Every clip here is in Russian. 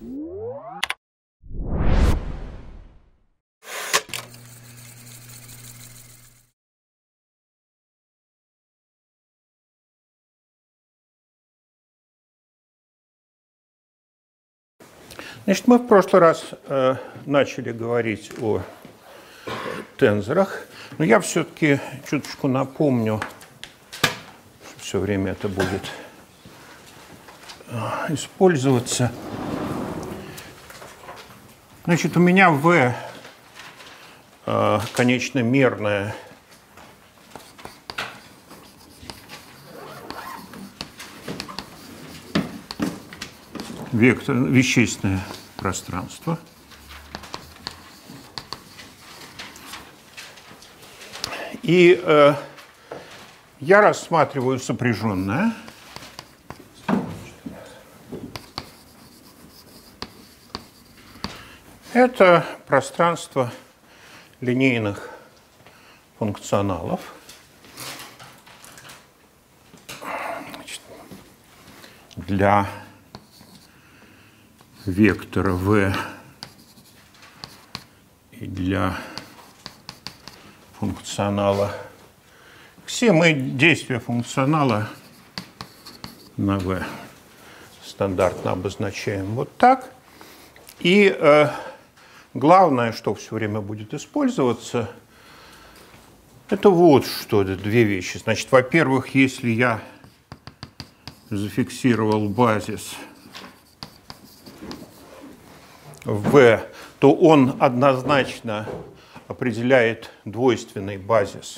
Значит, мы в прошлый раз начали говорить о тензорах, но я все-таки чуточку напомню, что все время это будет использоваться. Значит, у меня V конечномерное вещественное пространство. И я рассматриваю сопряженное. Это пространство линейных функционалов. Значит, для вектора v и для функционала x мы действие функционала на v стандартно обозначаем вот так. И главное, что все время будет использоваться, это вот что, это две вещи. Значит, во-первых, если я зафиксировал базис V, то он однозначно определяет двойственный базис.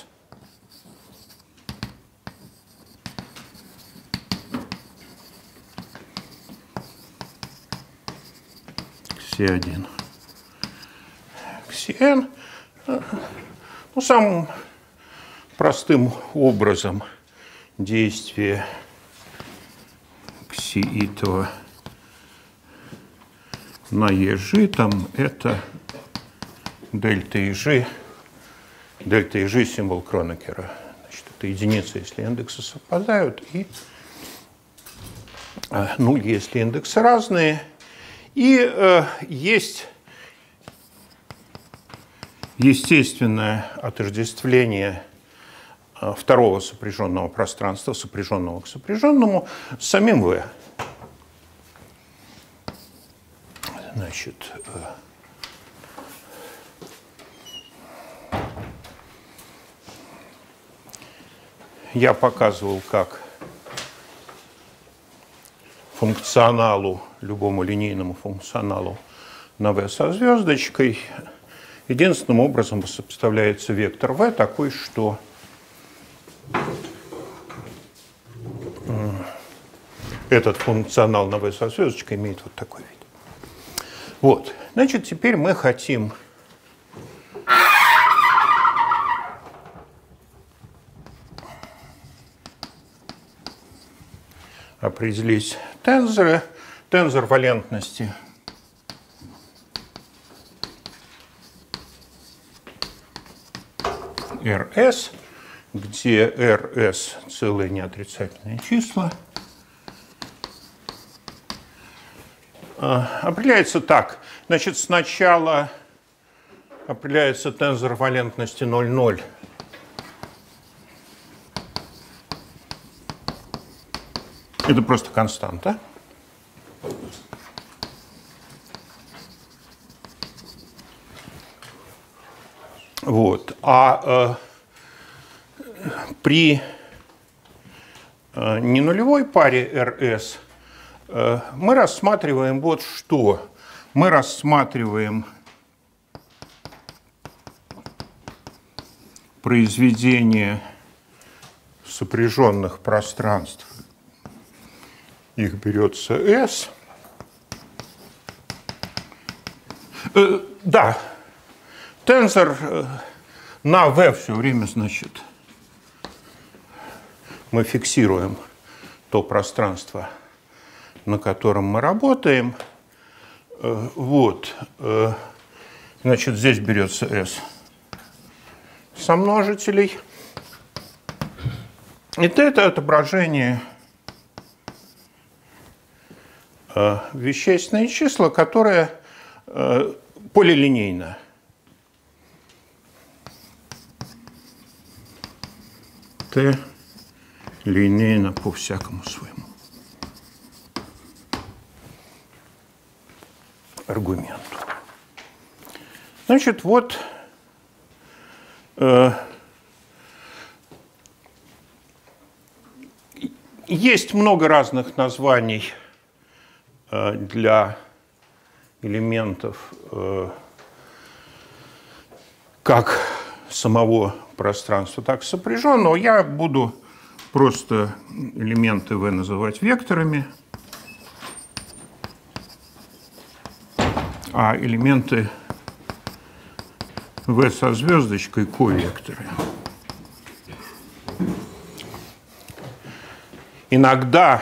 Xn. Xn, ну, самым простым образом действие ксиитова на EG, там это дельта EG. Дельта EG символ Кронекера. Значит, это единица, если индексы совпадают, и 0, если индексы разные. И есть естественное отождествление второго сопряженного пространства, сопряженного к сопряженному, с самим V. Значит, я показывал, как функционалу, любому линейному функционалу на V со звездочкой единственным образом сопоставляется вектор V такой, что этот функционал на V со звездочкой имеет вот такой вид. Вот, значит, теперь мы хотим определить тензоры, тензор валентности RS, где RS целые неотрицательные числа, определяется так. Значит, сначала определяется тензор валентности 0,0. Это просто константа. Вот. А при ненулевой паре RS мы рассматриваем вот что. Мы рассматриваем произведение сопряженных пространств. Их берется S. Да, тензор на V все время, значит, мы фиксируем то пространство, на котором мы работаем. Вот, значит, здесь берется S со множителей. И это отображение вещественное число, которое полилинейно. Т линейно по всякому своему аргументу. Значит, вот есть много разных названий для элементов как самого пространства, так и сопряженного. Я буду просто элементы V называть векторами, а элементы V со звездочкой ковекторы. Иногда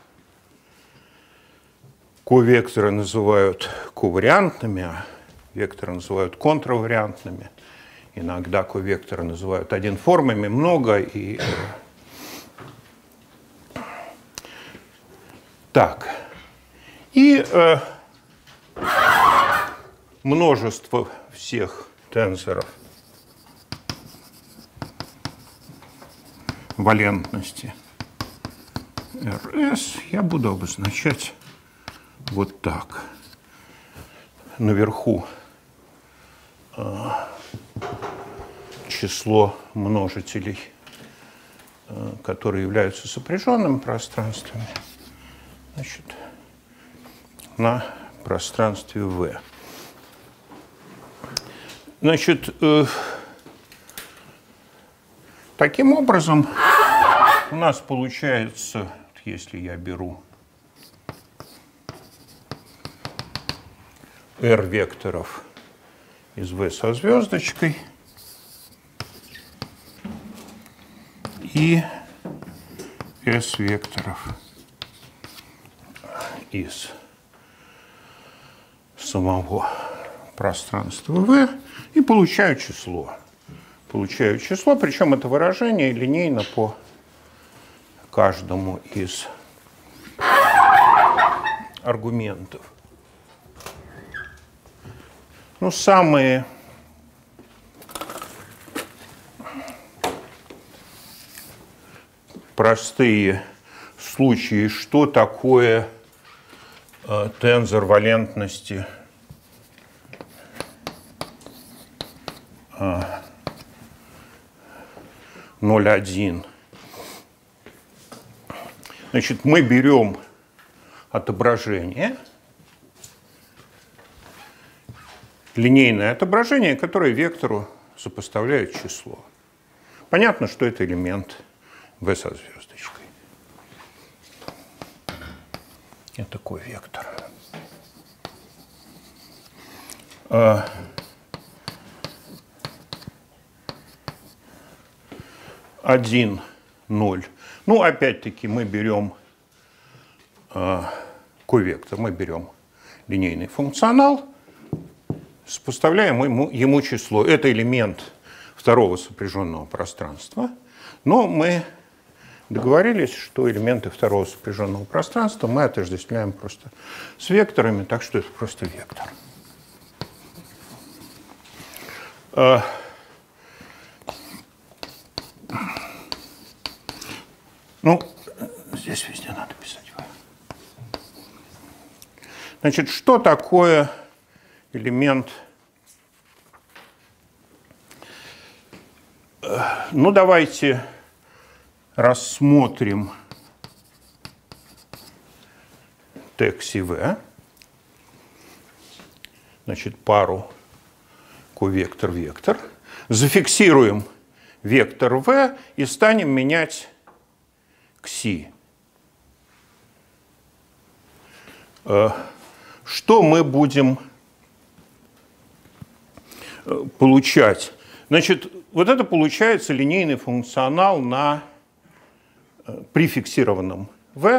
ковекторы называют ковариантными, а векторы называют контравариантными. Иногда ковекторы называют одинформами, много. И так. И множество всех тензоров валентности РС я буду обозначать вот так. Наверху число множителей, которые являются сопряженными пространствами, значит, на пространстве V. Значит, таким образом у нас получается, если я беру R векторов из V со звездочкой и S векторов из самого пространства V, и получаю число. Получаю число, причем это выражение линейно по каждому из аргументов. Ну, самые простые случаи, что такое тензор валентности — 0,1. Значит, мы берем отображение, линейное отображение, которое вектору сопоставляет число. Понятно, что это элемент V со звездочкой. Это такой вектор. 1, 0. Ну, опять-таки, мы берем ковектор, мы берем линейный функционал, сопоставляем ему число. Это элемент второго сопряженного пространства, но мы договорились, что элементы второго сопряженного пространства мы отождествляем просто с векторами, так что это просто вектор. Ну, здесь везде надо писать V. Значит, что такое элемент? Ну, давайте рассмотрим текси V. Значит, пару ковектор-вектор. Зафиксируем вектор V и станем менять кси. Что мы будем получать? Значит, вот это получается линейный функционал на прификсированном V.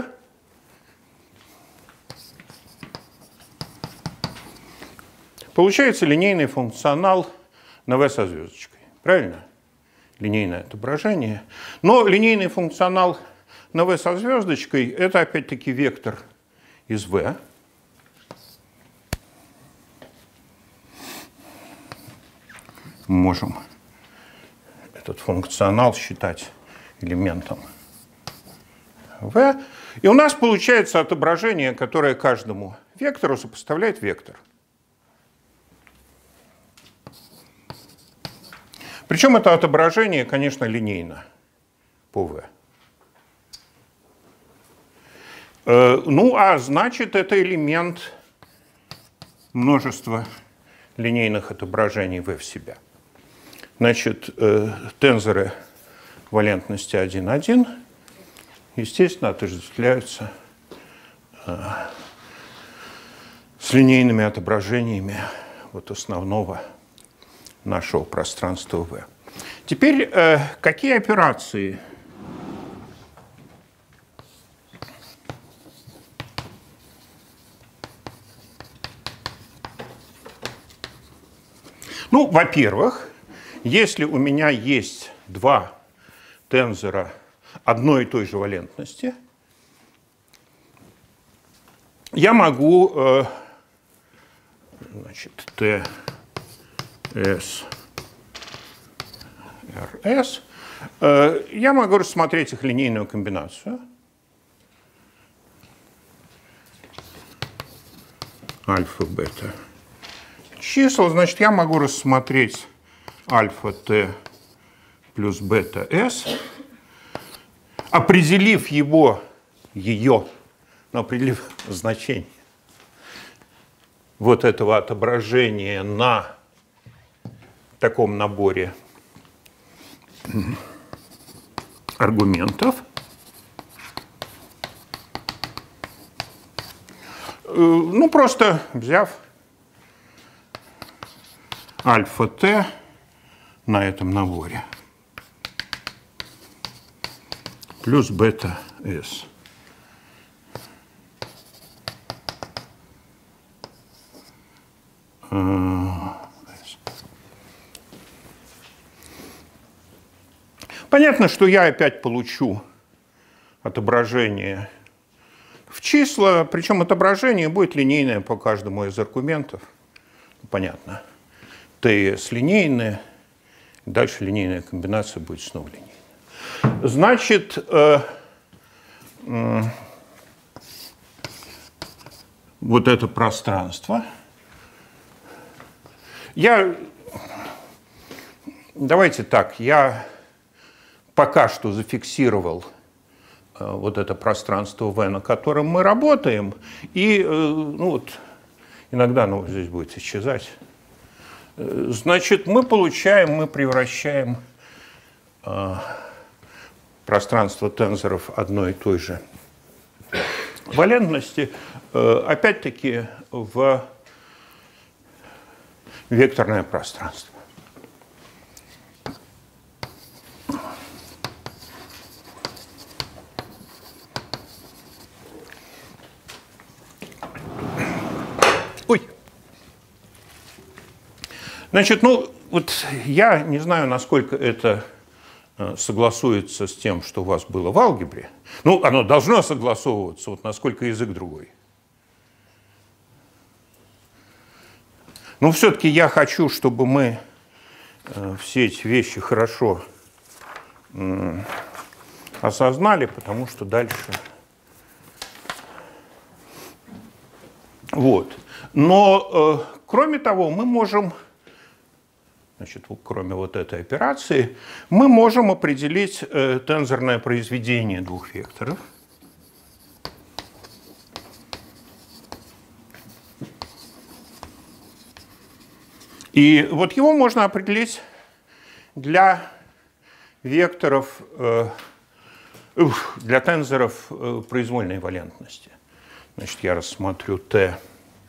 Получается линейный функционал на V со звездочкой. Правильно? Линейное отображение. Но линейный функционал на V со звездочкой — это опять-таки вектор из V. Мы можем этот функционал считать элементом v. И у нас получается отображение, которое каждому вектору сопоставляет вектор. Причем это отображение, конечно, линейно по v. Ну, а значит, это элемент множества линейных отображений v в себя. Значит, тензоры валентности 1, 1, естественно, отождествляются с линейными отображениями вот основного нашего пространства V. Теперь, какие операции ну, во-первых, если у меня есть два тензора одной и той же валентности, я могу, значит, TS, RS, я могу рассмотреть их линейную комбинацию. Альфа, бета чисел, значит, я могу рассмотреть альфа Т плюс бета С, определив ее, но определив значение вот этого отображения на таком наборе аргументов. Ну, просто взяв альфа Т на этом наборе плюс бета С. Понятно, что я опять получу отображение в числа, причем отображение будет линейное по каждому из аргументов. Понятно. ТС линейная, дальше линейная комбинация будет снова линейная. Значит, вот это пространство. Давайте так, я пока что зафиксировал вот это пространство V, на котором мы работаем, и ну вот, иногда оно здесь будет исчезать. Значит, мы превращаем пространство тензоров одной и той же валентности, опять-таки, в векторное пространство. Ой. Значит, ну, вот я не знаю, насколько это согласуется с тем, что у вас было в алгебре. Ну, оно должно согласовываться, вот насколько язык другой. Но все-таки я хочу, чтобы мы все эти вещи хорошо осознали, потому что дальше... Вот. Но, кроме того, мы можем, значит, кроме вот этой операции, мы можем определить тензорное произведение двух векторов. И вот его можно определить для векторов, для тензоров произвольной валентности. Значит, я рассмотрю Т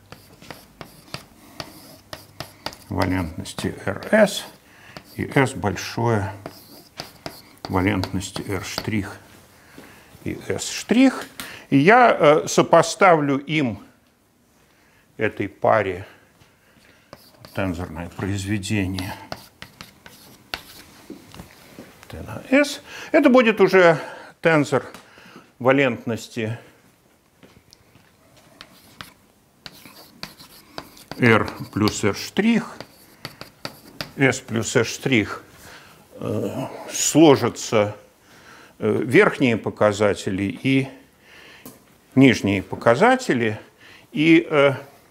валентности RS и S большое валентности R' и S'. И я сопоставлю им, этой паре, тензорное произведение T на S. Это будет уже тензор валентности R плюс R', S плюс S' сложатся верхние показатели и нижние показатели, и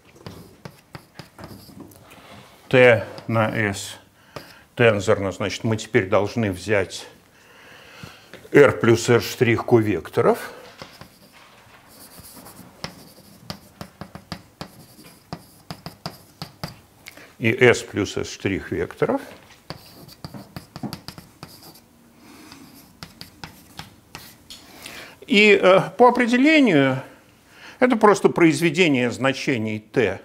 T на S тензорно, значит, мы теперь должны взять R плюс R' ковекторов. И S плюс S' векторов. И по определению это просто произведение значений T.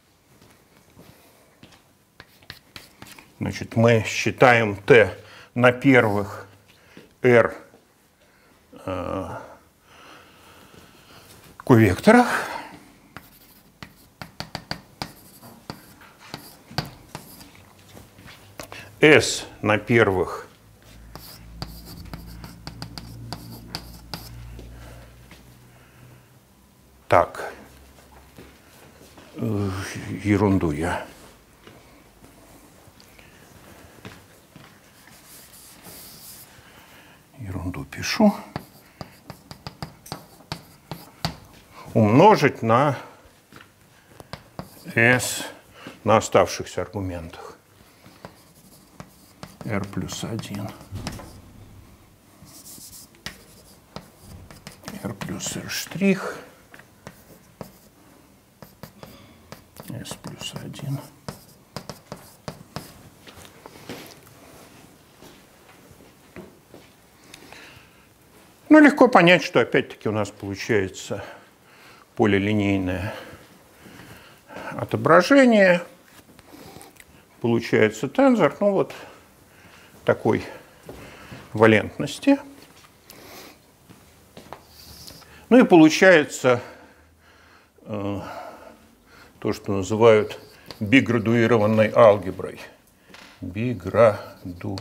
Значит, мы считаем T на первых R ковекторах. S на первых так, ерунду я. Ерунду пишу. Умножить на S на оставшихся аргументах. R плюс 1. R плюс R'. S плюс 1. Ну, легко понять, что опять-таки у нас получается полилинейное отображение. Получается тензор, ну вот, такой валентности. Ну и получается то, что называют биградуированной алгеброй. Биграду.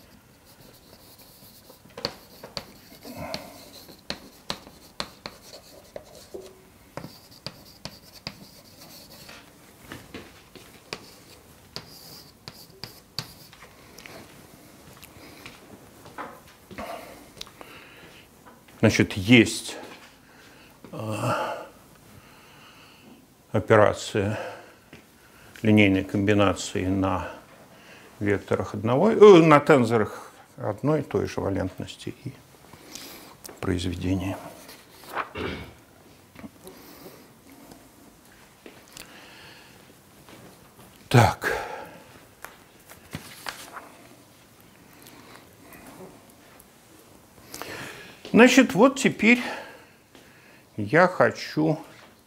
Значит, есть операция линейной комбинации на векторах на тензорах одной и той же валентности и произведения. Так. Значит, вот теперь я хочу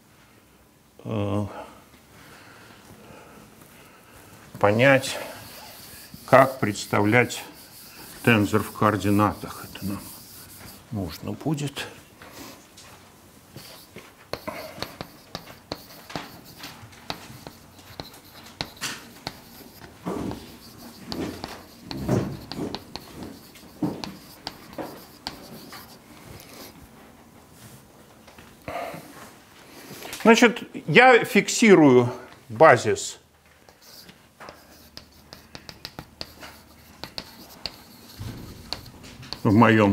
понять, как представлять тензор в координатах. Это нам нужно будет. Значит, я фиксирую базис в моем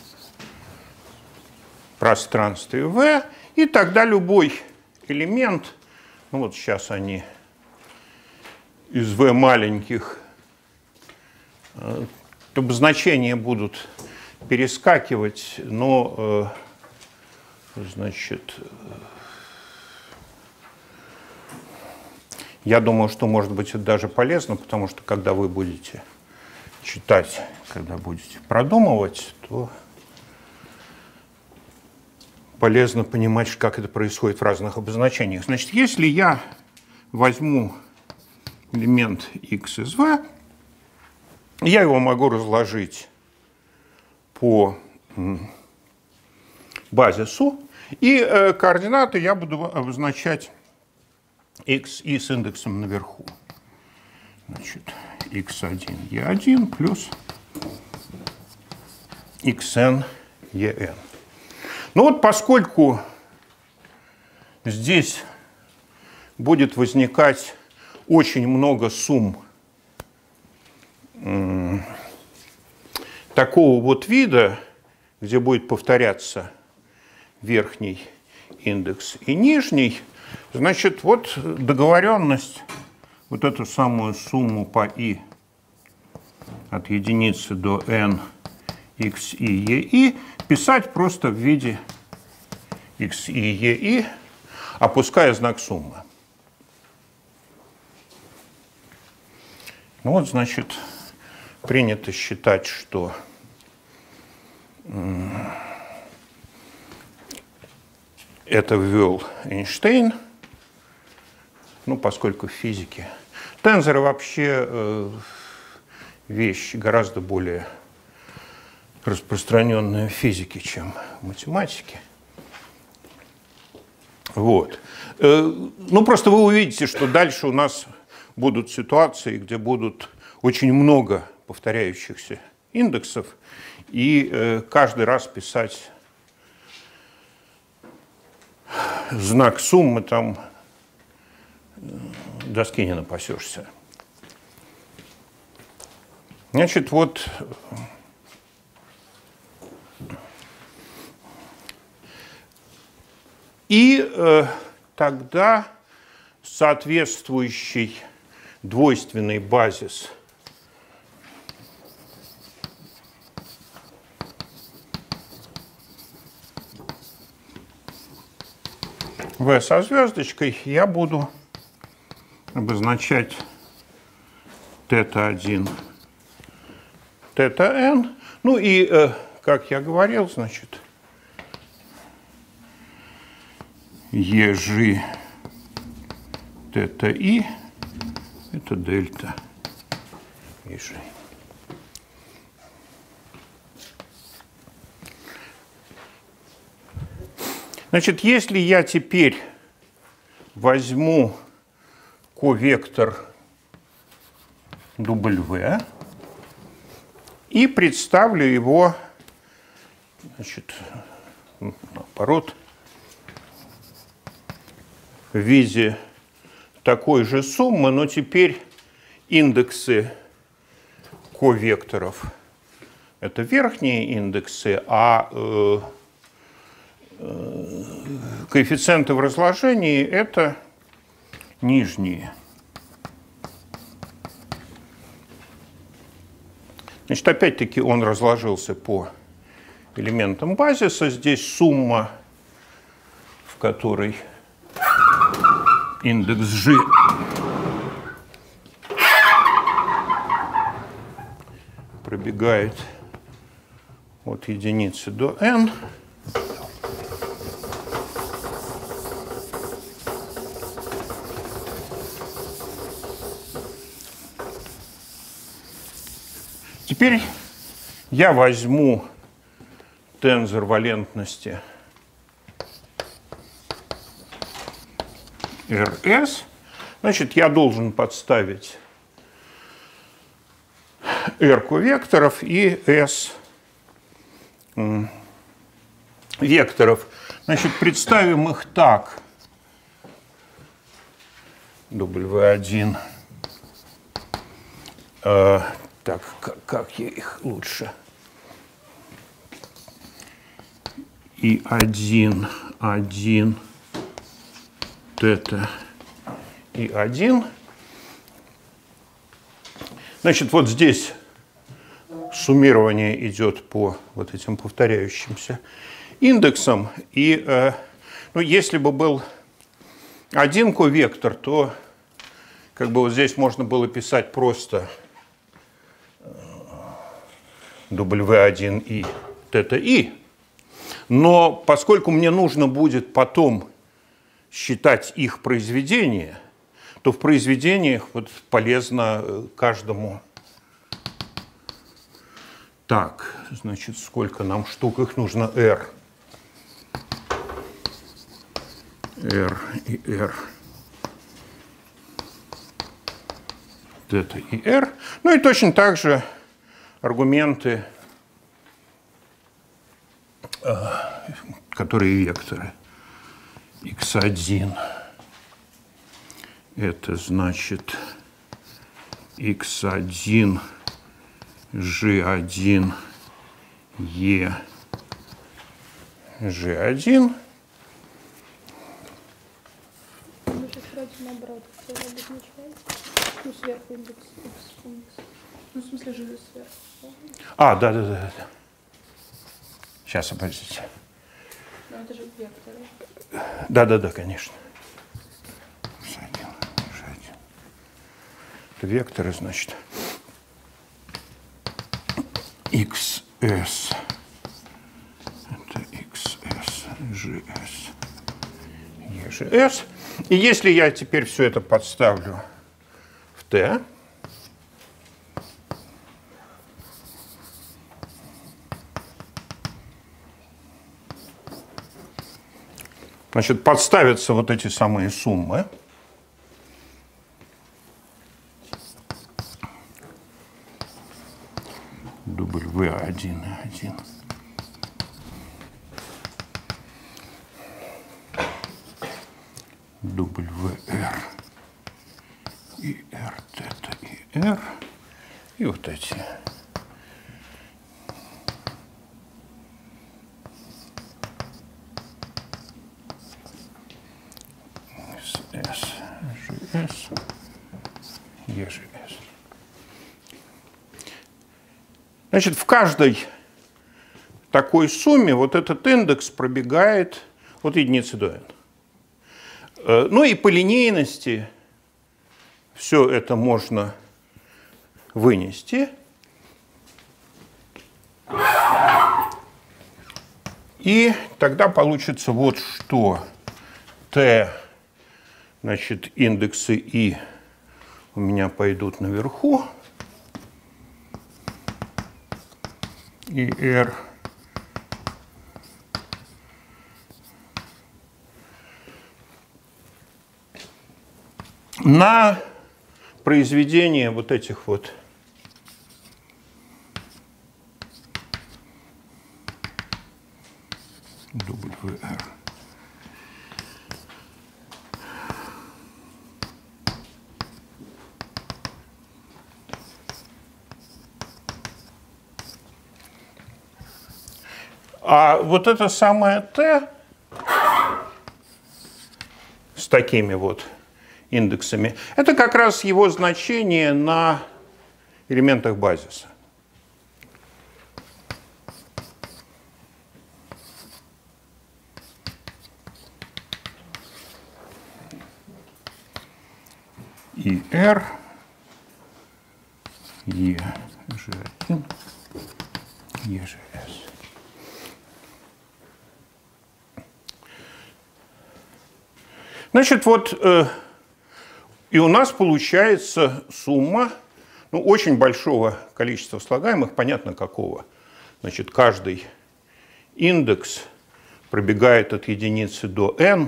пространстве V, и тогда любой элемент, ну вот сейчас они из V маленьких, значения будут перескакивать, но, значит, я думаю, что, может быть, это даже полезно, потому что, когда вы будете читать, когда будете продумывать, то полезно понимать, как это происходит в разных обозначениях. Значит, если я возьму элемент x из v, я его могу разложить по базису, и координаты я буду обозначать xi с индексом наверху. Значит, x1, e1 плюс xn, en. Ну вот поскольку здесь будет возникать очень много сумм такого вот вида, где будет повторяться верхний индекс и нижний, значит, вот договоренность, вот эту самую сумму по i от единицы до n x и e i писать просто в виде x и e i, опуская знак суммы. Ну вот, значит, принято считать, что это ввел Эйнштейн, ну, поскольку в физике тензоры вообще вещь гораздо более распространенная в физике, чем в математике. Вот. Ну, просто вы увидите, что дальше у нас будут ситуации, где будут очень много повторяющихся индексов, и каждый раз писать знак суммы, там доски не напасешься. Значит, вот и тогда соответствующий двойственный базис v со звездочкой я буду обозначать θ1, θn. Ну и, как я говорил, значит, ежи θi это дельта ежи. Значит, если я теперь возьму ковектор W и представлю его, значит, наоборот, в виде такой же суммы, но теперь индексы ковекторов – это верхние индексы, а коэффициенты в разложении – это нижние. Значит, опять-таки он разложился по элементам базиса. Здесь сумма, в которой индекс G пробегает от единицы до n. Теперь я возьму тензор валентности RS. Значит, я должен подставить R ковекторов и S векторов. Значит, представим их так. W1. Так, как я их лучше? И 1, 1, θ и 1. Значит, вот здесь суммирование идет по вот этим повторяющимся индексам. И ну, если бы был один ковектор, то как бы вот здесь можно было писать просто W1 и θi. Но поскольку мне нужно будет потом считать их произведение, то в произведениях вот полезно каждому. Так, значит, сколько нам штук их нужно? R. R и R. θ и R. Ну и точно так же аргументы, которые векторы. x1 это значит x1 G1, E, G1. Мы сейчас вроде наоборот, хотела обозначать. Ну, сверху индекс X. Ну, в смысле, G сверху. Да. Сейчас, подождите. Ну, это же векторы. Да, конечно. G1. Это векторы, значит. XS. Это XS, GS, EGS. И если я теперь все это подставлю в T, значит, подставятся вот эти самые суммы. W1, WR и R, θ и R, и вот эти. SS, GS, EGS. Значит, в каждой такой сумме вот этот индекс пробегает от единицы до n. Ну и по линейности все это можно вынести. И тогда получится вот что. T, значит, индексы I у меня пойдут наверху. И R на произведение вот этих вот WR. А вот это самое T с такими вот индексами, это как раз его значение на элементах базиса. И R, E, G1, EGS. Значит, вот и у нас получается сумма очень большого количества слагаемых, понятно какого. Значит, каждый индекс пробегает от единицы до n,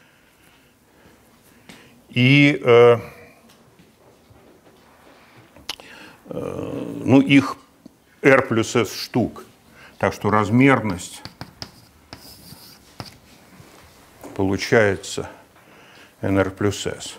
и их r плюс s штук. Так что размерность получается nr плюс s.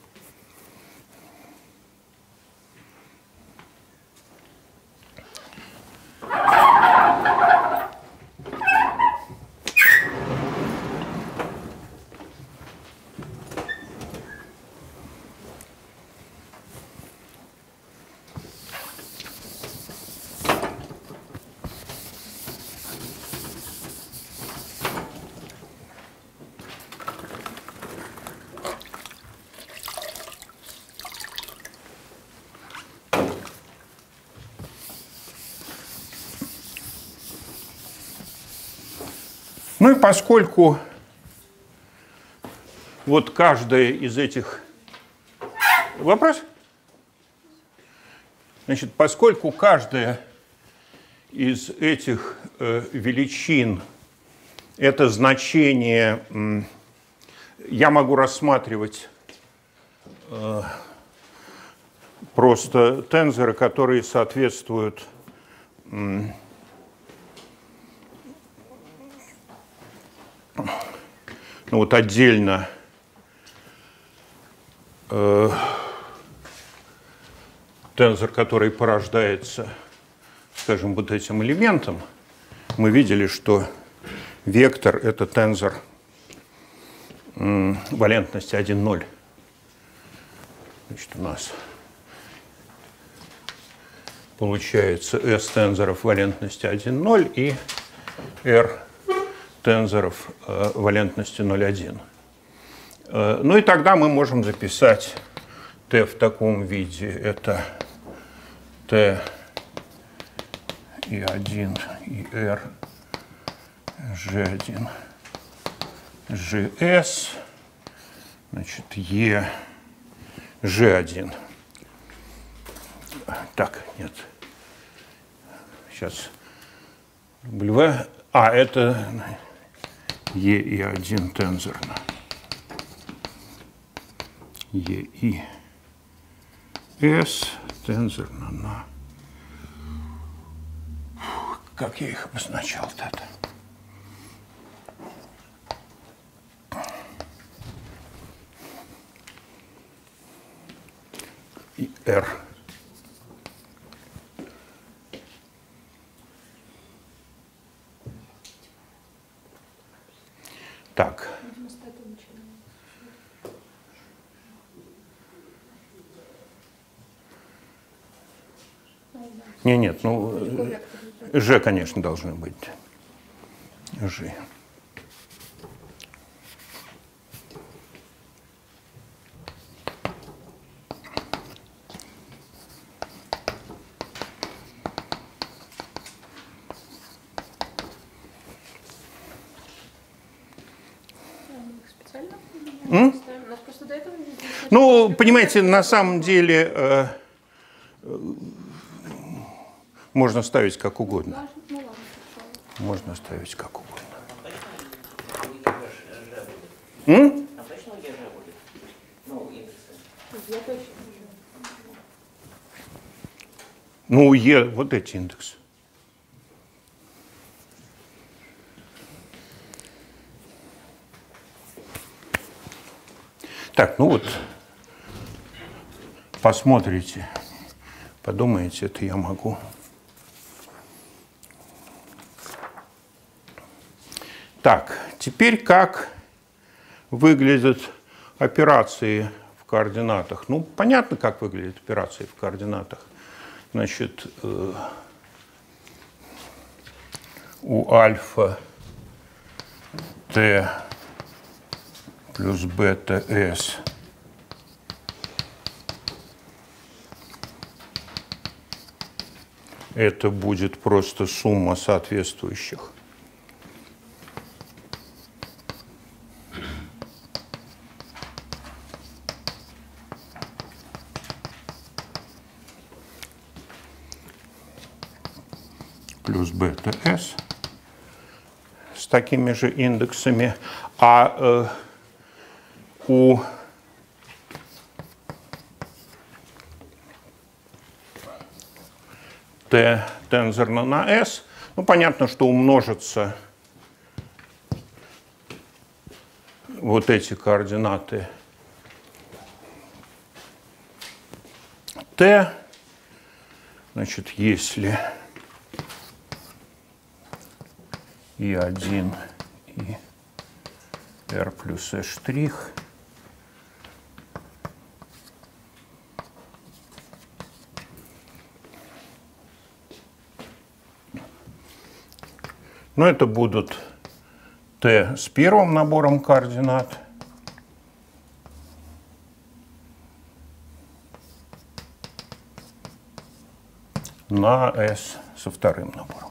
Ну и поскольку вот каждая из этих... Вопрос? Значит, поскольку каждая из этих величин это значение, я могу рассматривать просто тензоры, которые соответствуют вот отдельно тензор, который порождается скажем, вот этим элементам, мы видели, что вектор – это тензор валентности 1, 0. Значит, у нас получается S тензоров валентности 1, 0 и R тензоров валентности 0, 1. Ну и тогда мы можем записать T в таком виде. Это T и 1, и R, G1, GS, значит, E, G1. Так, нет. Сейчас. W. А, это E и 1 тензорно. E и S тензорно на... Как я их обозначал-то? И R. Так. Нет, ну, G, конечно, должны быть. G. Ну, понимаете, на самом деле можно ставить как угодно. Можно ставить как угодно. А точно где же будет? Ну, индексы. Ну, Е, вот эти индексы. Так, ну вот, посмотрите, подумаете, это я могу. Так, теперь как выглядят операции в координатах? Ну, понятно, как выглядят операции в координатах. Значит, у альфа t плюс бета s это будет просто сумма соответствующих плюс бета s с такими же индексами, а у t тензорно на s, ну, понятно, что умножатся вот эти координаты t, значит, если И1 и R плюс S штрих но это будут T с первым набором координат на S со вторым набором.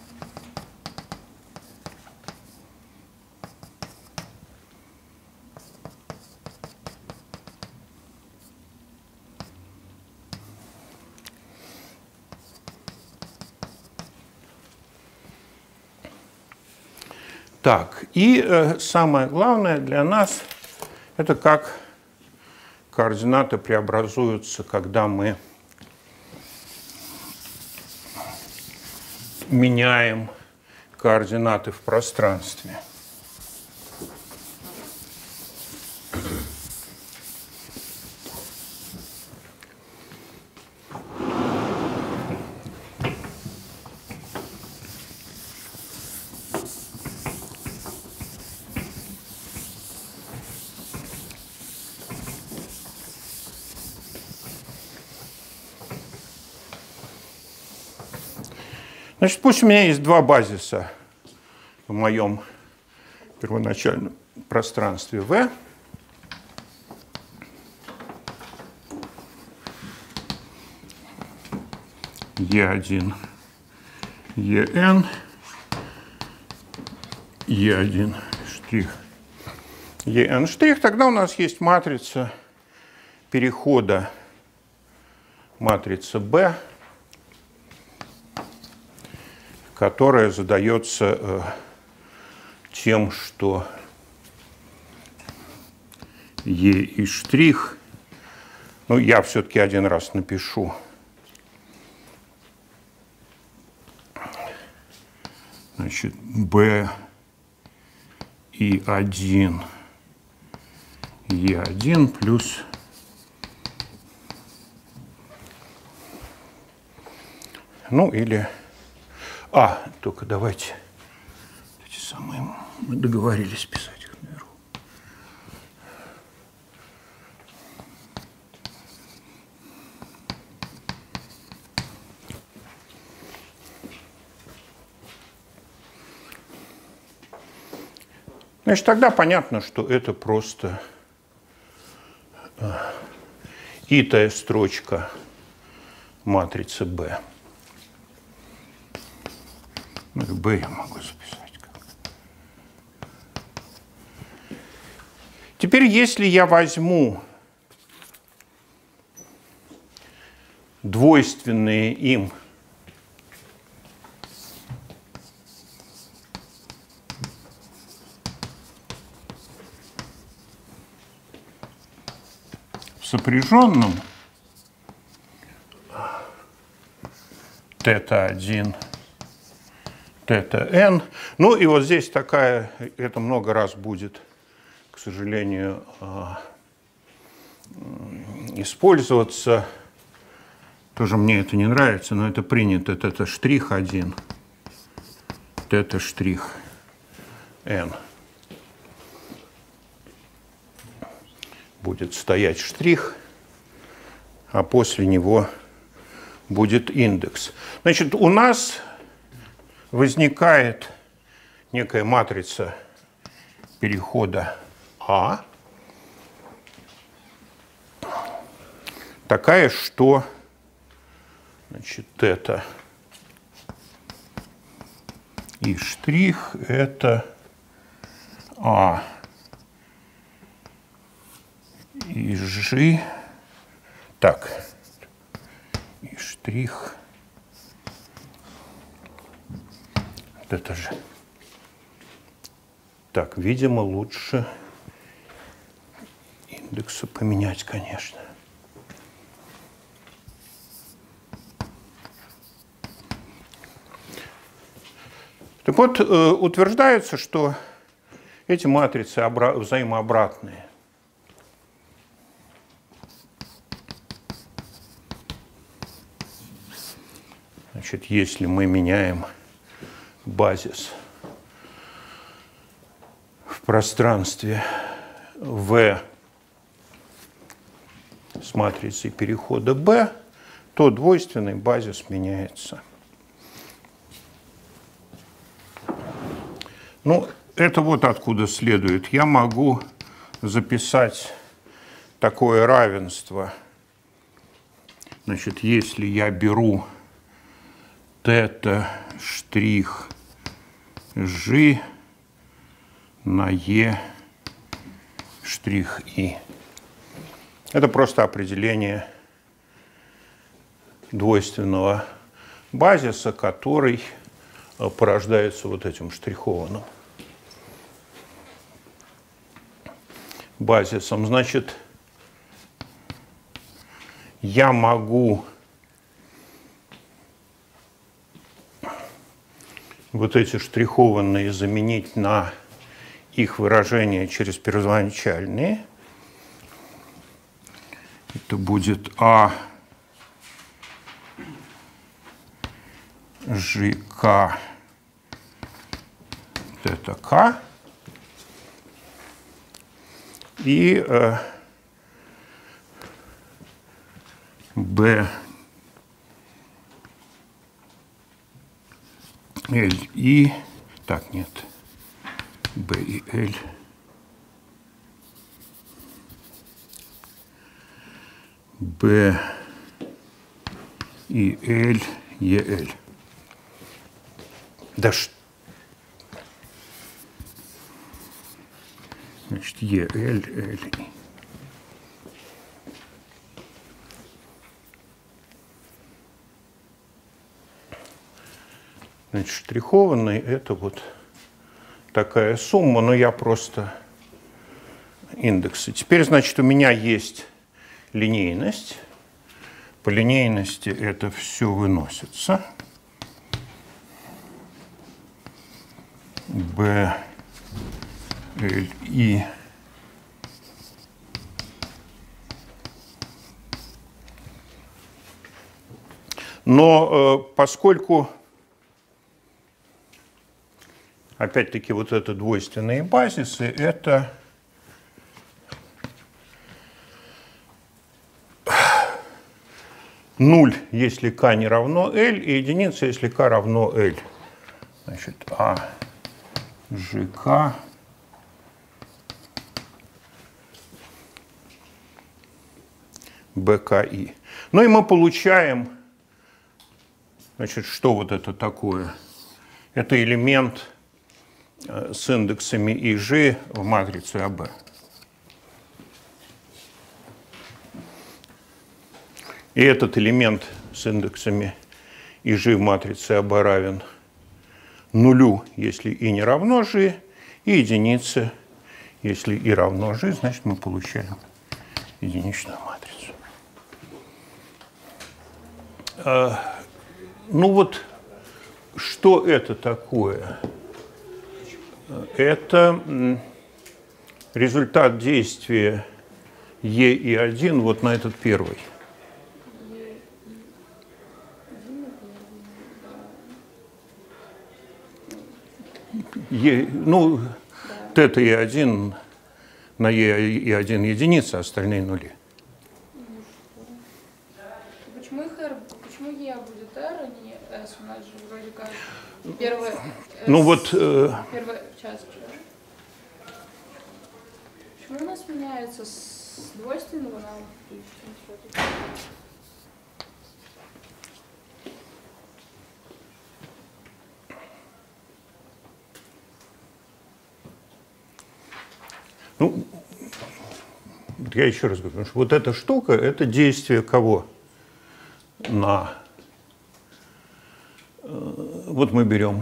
Так, и самое главное для нас – это как координаты преобразуются, когда мы меняем координаты в пространстве. Значит, пусть у меня есть два базиса в моем первоначальном пространстве V. E1, EN, E1 штрих, EN штрих. Тогда у нас есть матрица перехода, матрица B, которая задается тем, что E и штрих, ну, я все-таки один раз напишу, значит, B и 1, E1 плюс ну или только давайте эти самые мы договорились писать их наверху. Значит, тогда понятно, что это просто итая строчка матрицы B. B я могу записать. Теперь, если я возьму двойственные им в сопряженном θ1, θn. Ну и вот здесь такая, это много раз будет, к сожалению, использоваться. Тоже мне это не нравится, но это принято. Это штрих 1, это штрих n. Будет стоять штрих, а после него будет индекс. Значит, у нас возникает некая матрица перехода А, такая, что, значит, это и штрих, это А и Ж, так, и штрих, это же. Так, видимо, лучше индексы поменять, конечно. Так вот, утверждается, что эти матрицы взаимообратные. Значит, если мы меняем базис в пространстве V с матрицей перехода B, то двойственный базис меняется. Ну, это вот откуда следует. Я могу записать такое равенство. Значит, если я беру θ штрих Ж на Е штрих И. Это просто определение двойственного базиса, который порождается вот этим штрихованным базисом. Значит, я могу вот эти штрихованные заменить на их выражение через первоначальные. Это будет А ЖК ТТК и Б L и... Так, нет. B и L. B и L, EL. Да что? Значит, EL, L. Значит, штрихованный это вот такая сумма, но я просто индексы. Теперь, значит, у меня есть линейность. По линейности это все выносится. B, L, I. Но поскольку, опять-таки, вот это двойственные базисы, это нуль, если k не равно L, и единица, если k равно L. Значит, А, ЖК БКИ. Ну и мы получаем, значит, что вот это такое? Это элемент с индексами ИЖ в матрице АБ. И этот элемент с индексами ИЖ в матрице АБ равен нулю, если И не равно Ж, и единице, если И равно Ж, значит мы получаем единичную матрицу. Ну вот, что это такое? Это результат действия Е и 1 вот на этот первый. Ну, тета и 1 на Е и 1 единица, остальные нули. Почему Е будет R, а не S? У нас же вроде как первая... Ну вот... Первая часть. Почему у нас меняется с двойственного на... Ну, я еще раз говорю, что вот эта штука, это действие кого? На... Вот мы берем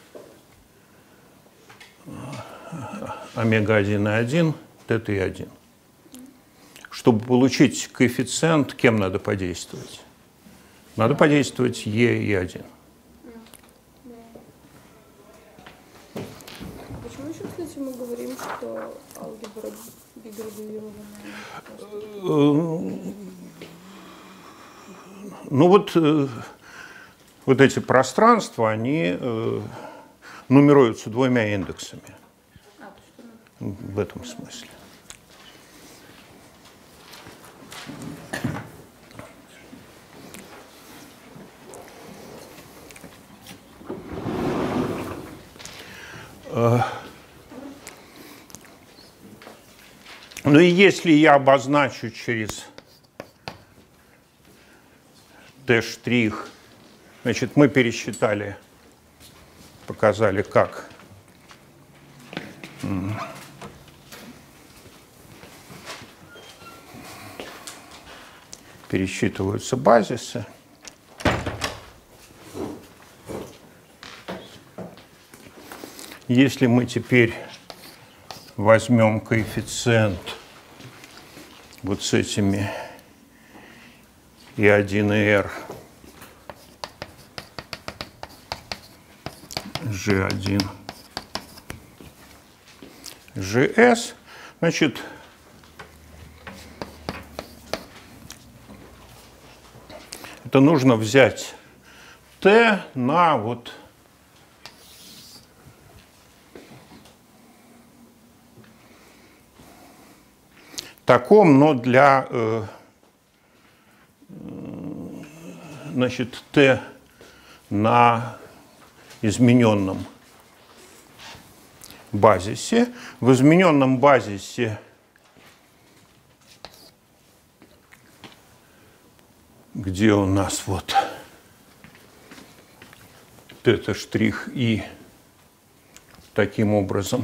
омега-1 и 1, тета и 1. Чтобы получить коэффициент, кем надо подействовать? Надо подействовать Е и 1. Почему еще, кстати, мы говорим, что алгебра биградуированная? Ну вот эти пространства, они нумеруются двумя индексами. В этом смысле. Ну и если я обозначу через Т', значит, мы пересчитали, показали, как пересчитываются базисы. Если мы теперь возьмем коэффициент вот с этими И1 и R, G1, GS, значит, это нужно взять T на вот таком, но для, значит, T на измененном базисе. В измененном базисе где у нас вот тета штрих и таким образом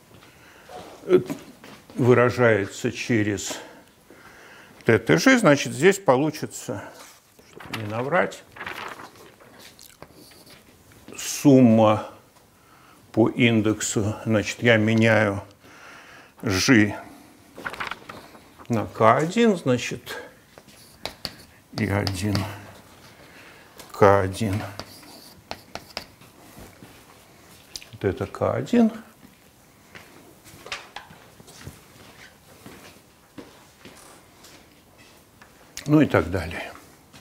выражается через ТТЖ, значит, здесь получится, чтобы не наврать, сумма по индексу, значит, я меняю G на К1, значит, И1, К1, вот это К1. Ну и так далее.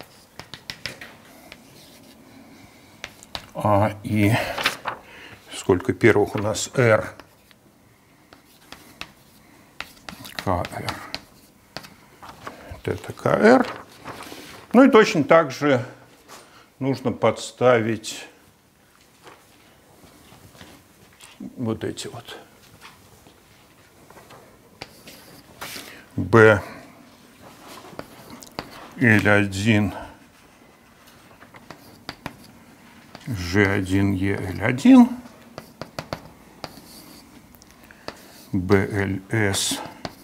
И сколько первых у нас R, КР, это КР. Ну и точно так же нужно подставить вот эти вот B, L1, G1, EL1, BLS,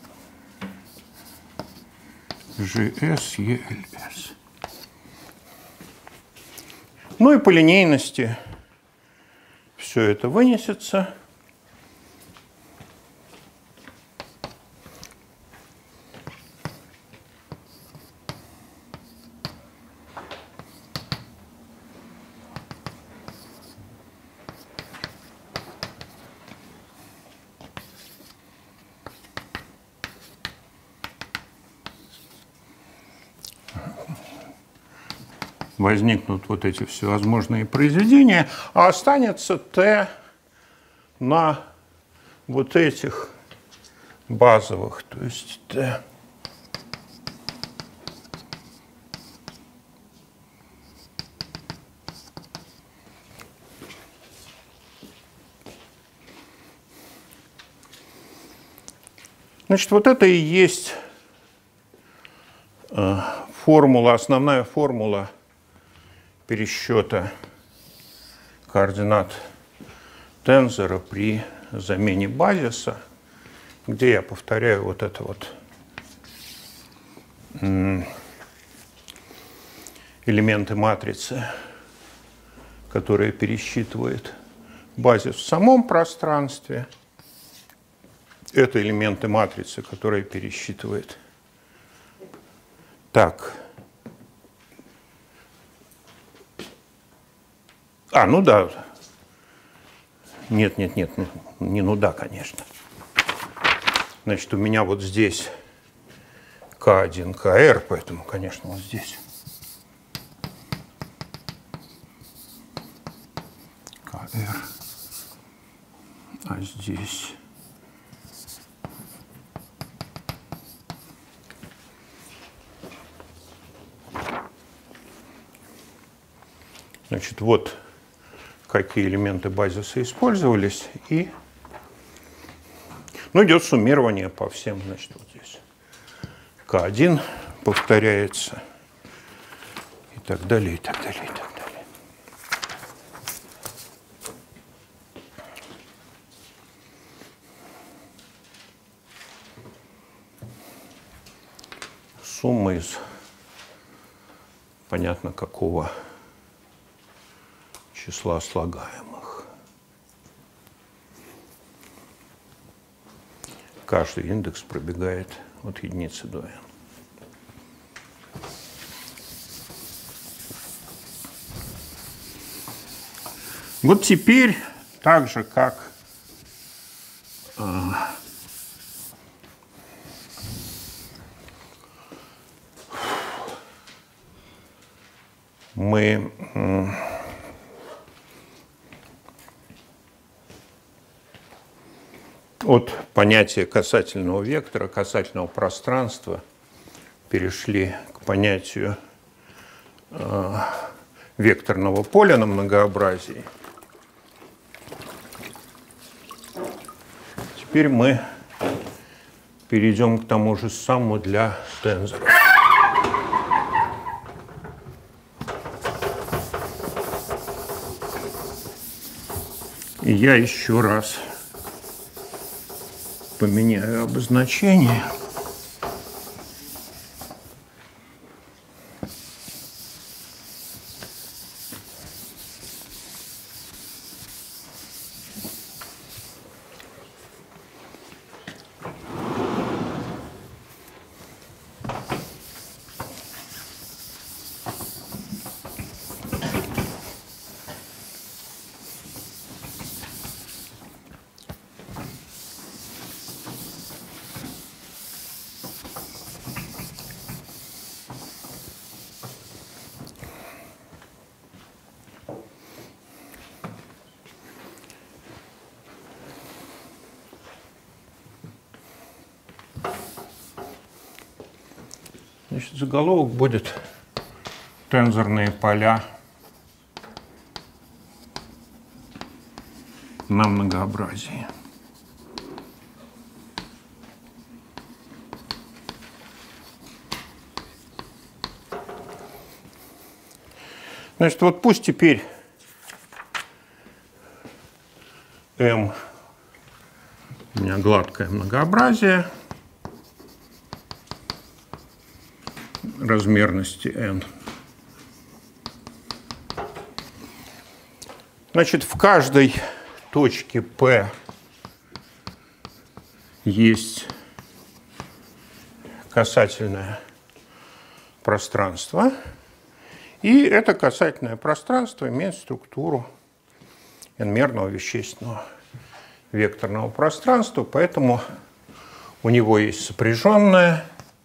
GS, ELS. Ну и по линейности все это вынесется. Возникнут вот эти всевозможные произведения, а останется Т на вот этих базовых, то есть Т. Значит, вот это и есть формула, основная формула пересчета координат тензора при замене базиса, где я повторяю вот это вот элементы матрицы, которые пересчитывает базис в самом пространстве. Это элементы матрицы, которые пересчитывает. Так. Ну да. Нет, не ну да, конечно. Значит, у меня вот здесь К1, КР, поэтому, конечно, вот здесь КР, а здесь значит, вот какие элементы базиса использовались, и идет суммирование по всем, значит, вот здесь К1 повторяется, и так далее, и так далее, и так далее. Сумма из понятно какого числа слагаемых. Каждый индекс пробегает от единицы до n. Вот теперь, так же как мы от понятия касательного вектора, касательного пространства перешли к понятию векторного поля на многообразии. теперь мы перейдем к тому же самому для тензора. И я еще раз поменяю обозначение. Значит, заголовок будет «Тензорные поля на многообразии». Значит, вот пусть теперь M у меня гладкое многообразие размерности n. Значит, в каждой точке P есть касательное пространство, и это касательное пространство имеет структуру n-мерного вещественного векторного пространства, поэтому у него есть сопряженное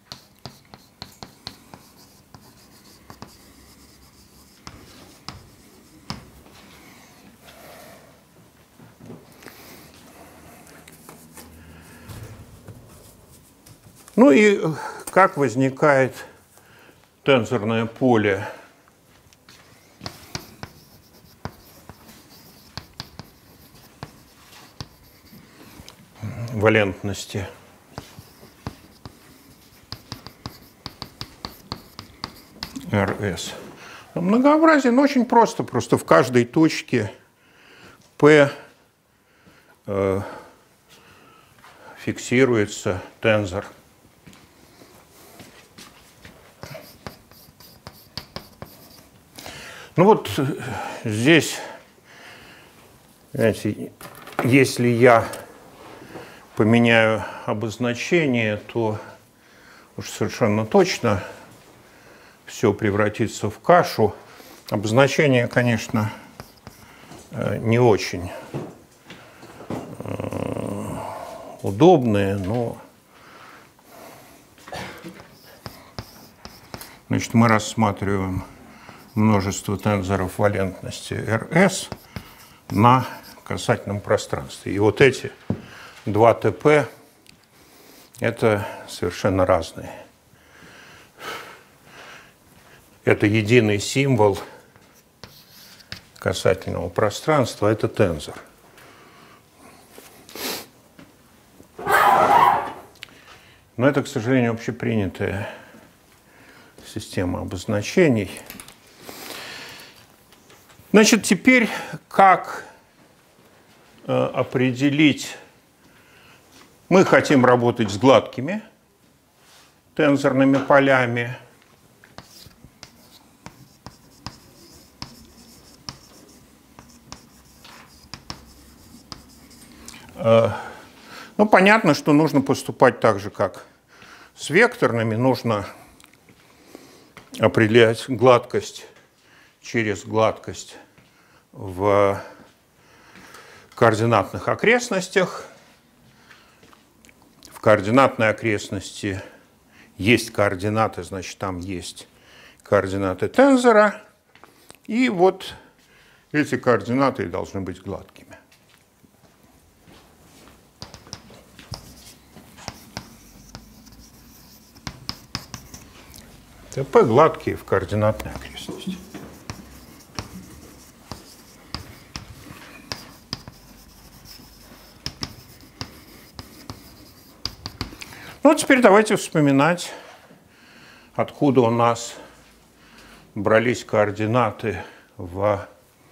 Ну и как возникает тензорное поле валентности РС? Многообразие, но очень просто. Просто в каждой точке P фиксируется тензор. Ну вот здесь, знаете, если я поменяю обозначение, то уж совершенно точно все превратится в кашу. Обозначение, конечно, не очень удобные, но значит, мы рассматриваем множество тензоров валентности РС на касательном пространстве. И вот эти два ТП – это совершенно разные. Это единый символ касательного пространства, это тензор. Но это, к сожалению, общепринятая система обозначений. Значит, теперь как определить? Мы хотим работать с гладкими тензорными полями. Ну, понятно, что нужно поступать так же, как с векторными. Нужно определять гладкость через гладкость в координатных окрестностях. В координатной окрестности есть координаты, значит, там есть координаты тензора. И вот эти координаты должны быть гладкими. ТП гладкие в координатной окрестности. Ну, теперь давайте вспоминать, откуда у нас брались координаты в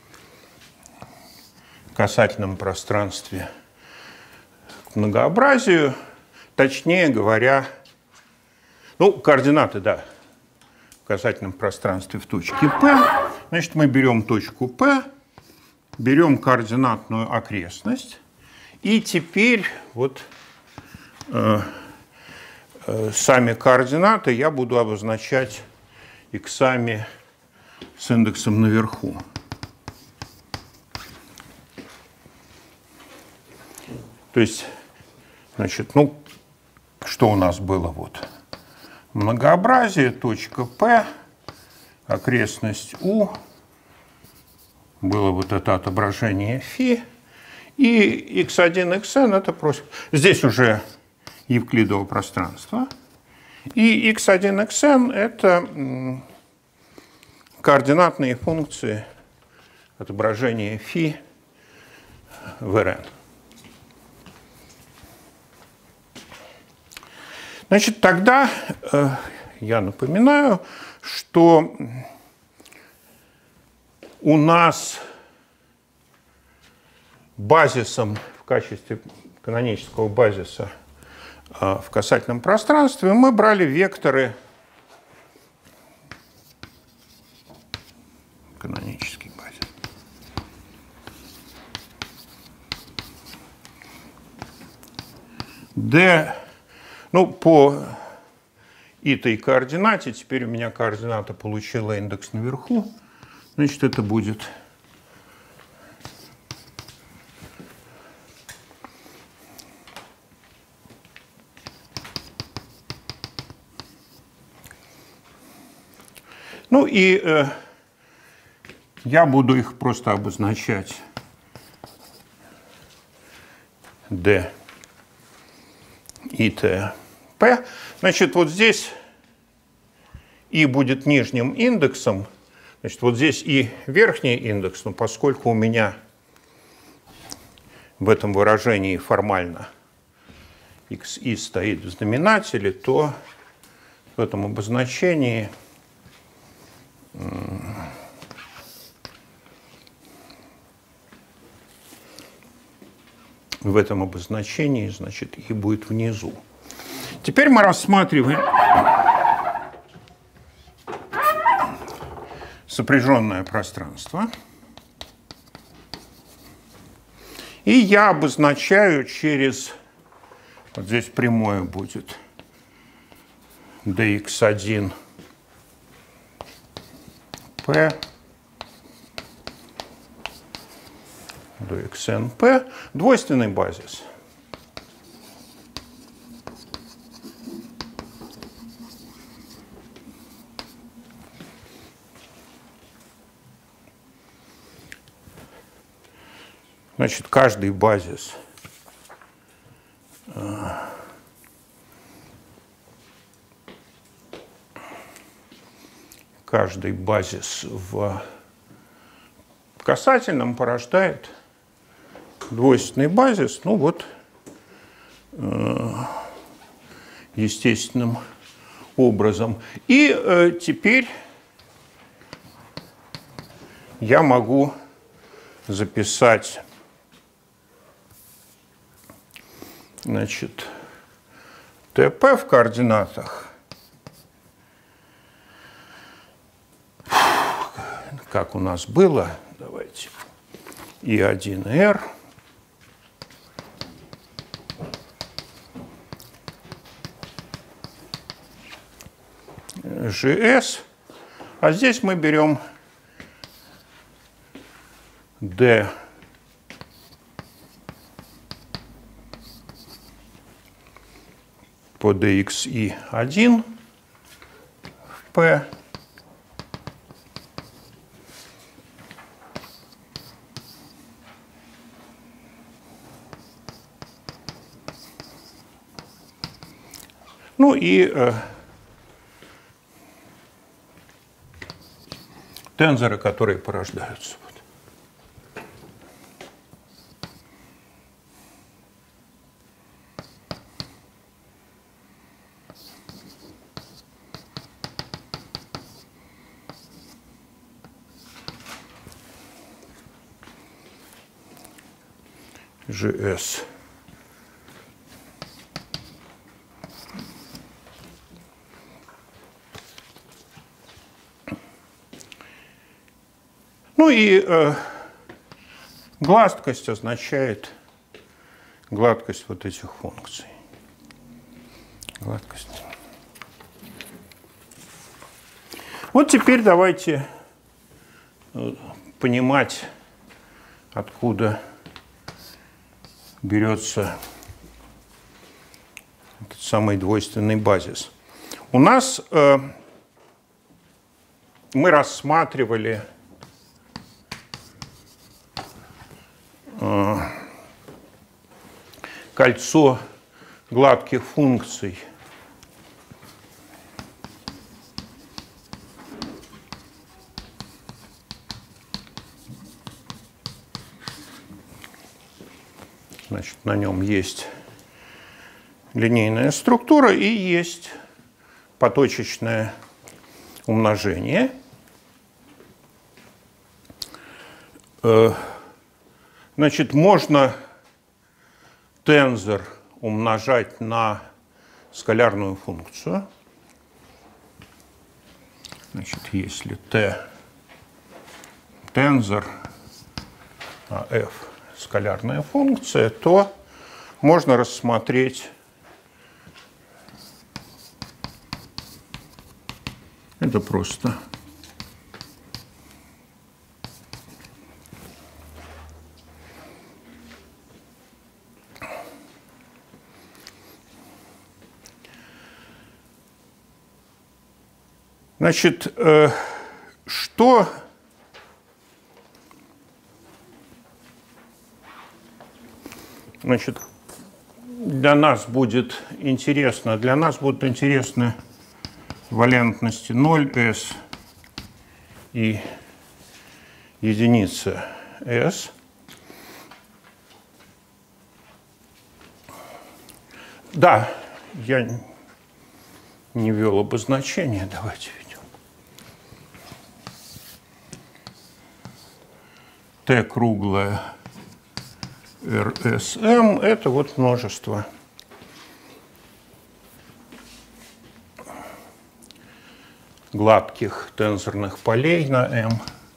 касательном пространстве к многообразию. Точнее говоря, ну, координаты, да, в касательном пространстве в точке P. Значит, мы берем точку P, берем координатную окрестность, и теперь вот сами координаты я буду обозначать иксами с индексом наверху. То есть, значит, ну, что у нас было? Вот многообразие, точка P, окрестность U, было вот это отображение φ, и x1, xn это просто... Здесь уже евклидово пространство. И x1, xn это координатные функции отображения φ в Rn. Значит, тогда я напоминаю, что у нас базисом в качестве канонического базиса в касательном пространстве мы брали векторы, канонический базис, d, ну, по этой координате, теперь у меня координата получила индекс наверху, значит, это будет ну и я буду их просто обозначать d и t. P. Значит, вот здесь и будет нижним индексом, значит, вот здесь и верхний индекс, но поскольку у меня в этом выражении формально xi стоит в знаменателе, то в этом обозначении значит, и будет внизу. Теперь мы рассматриваем сопряженное пространство. И я обозначаю через, вот здесь прямое будет dx1 p до xnp, двойственный базис. Значит, каждый базис в касательном порождает двойственный базис, ну вот, естественным образом. И теперь я могу записать, значит, ТП в координатах, как у нас было, давайте, И1R, GS, а здесь мы берем D по dxi1 в P ну и тензоры, которые порождаются. GS. Ну и гладкость означает гладкость вот этих функций. Гладкость. Вот теперь давайте понимать, откуда берется этот самый двойственный базис. У нас мы рассматривали кольцо гладких функций. Значит, на нем есть линейная структура и есть поточечное умножение. Значит, можно тензор умножать на скалярную функцию. Значит, если t тензор, а f скалярная функция, то можно рассмотреть это просто значит, что значит, для нас будет интересно? Для нас будут интересны валентности 0s и единица s. Да, я не ввел обозначение, давайте введем. T круглая RSM – это вот множество гладких тензорных полей на M.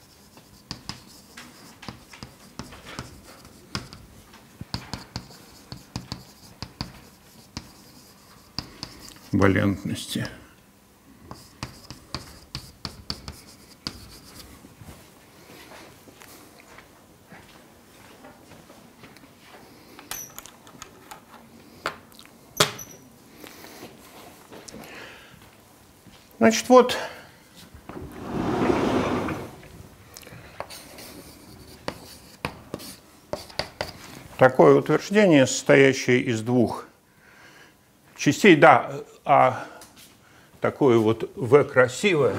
Валентности. Значит, вот такое утверждение, состоящее из двух частей. Да, а такое вот V красивое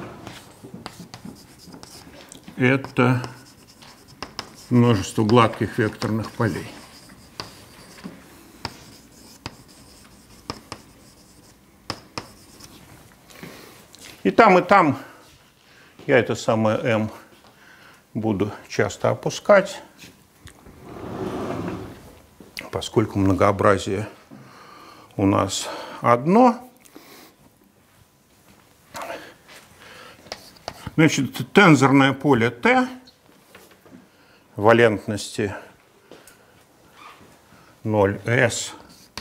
– это множество гладких векторных полей. И там я это самое M буду часто опускать, поскольку многообразие у нас одно. Значит, тензорное поле T валентности 0s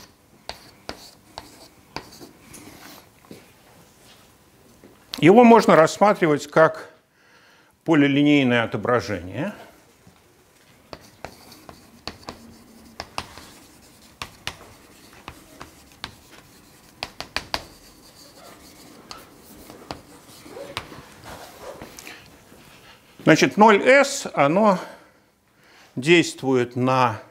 его можно рассматривать как полилинейное отображение. Значит, 0s, оно действует на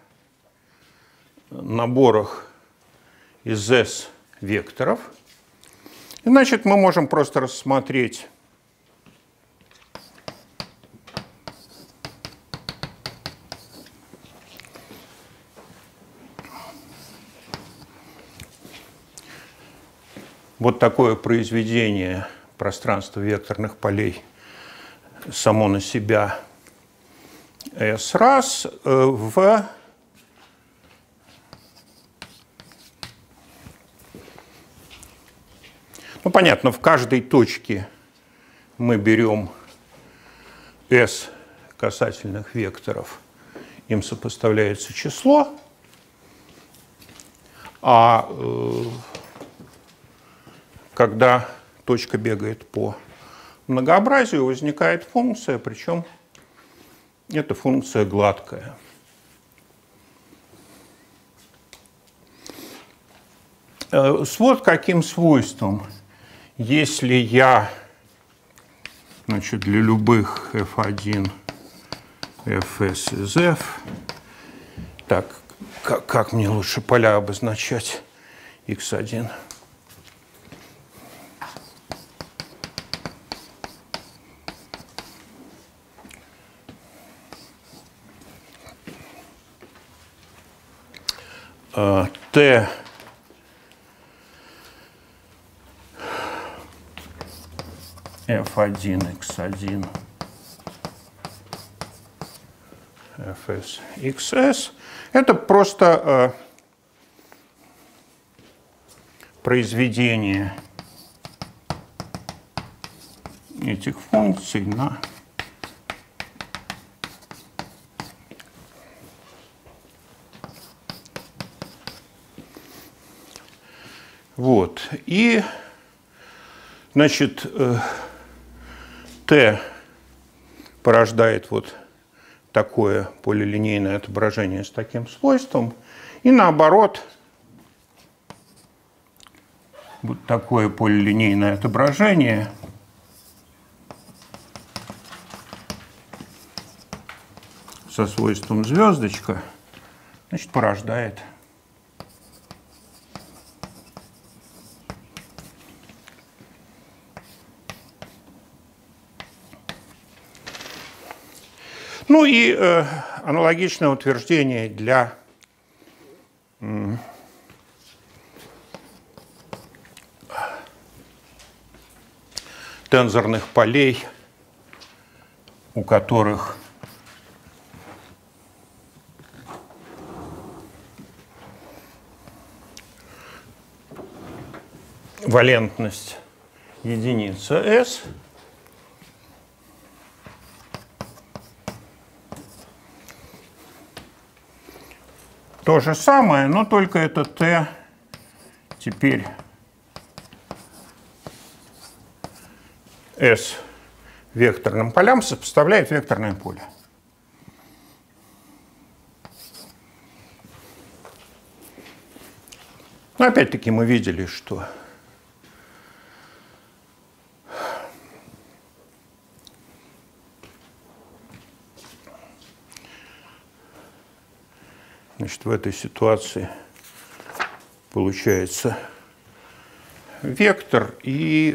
наборах из s векторов. И, значит, мы можем просто рассмотреть вот такое произведение пространства векторных полей само на себя S раз в Ну, понятно, в каждой точке мы берем S касательных векторов, им сопоставляется число, а когда точка бегает по многообразию, возникает функция, причем эта функция гладкая. С вот каким свойством. Если я, значит, для любых f1, fs из f, так, как мне лучше поля обозначать? x1. T f1, x1, fs, xs. Это просто произведение этих функций на вот. И, значит, T порождает вот такое полилинейное отображение с таким свойством, и наоборот, вот такое полилинейное отображение со свойством звездочка, значит, порождает ну и аналогичное утверждение для тензорных полей, у которых валентность единица S. То же самое, но только это T теперь S векторным полям сопоставляет векторное поле. Но опять-таки мы видели, что значит, в этой ситуации получается вектор и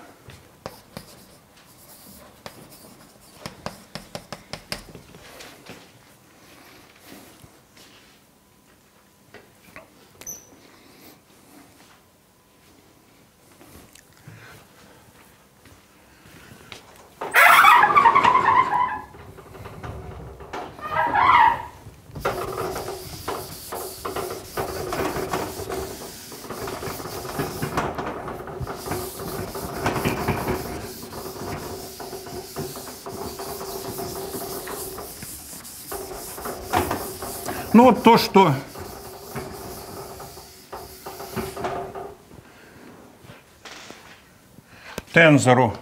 ну, вот то, что тензору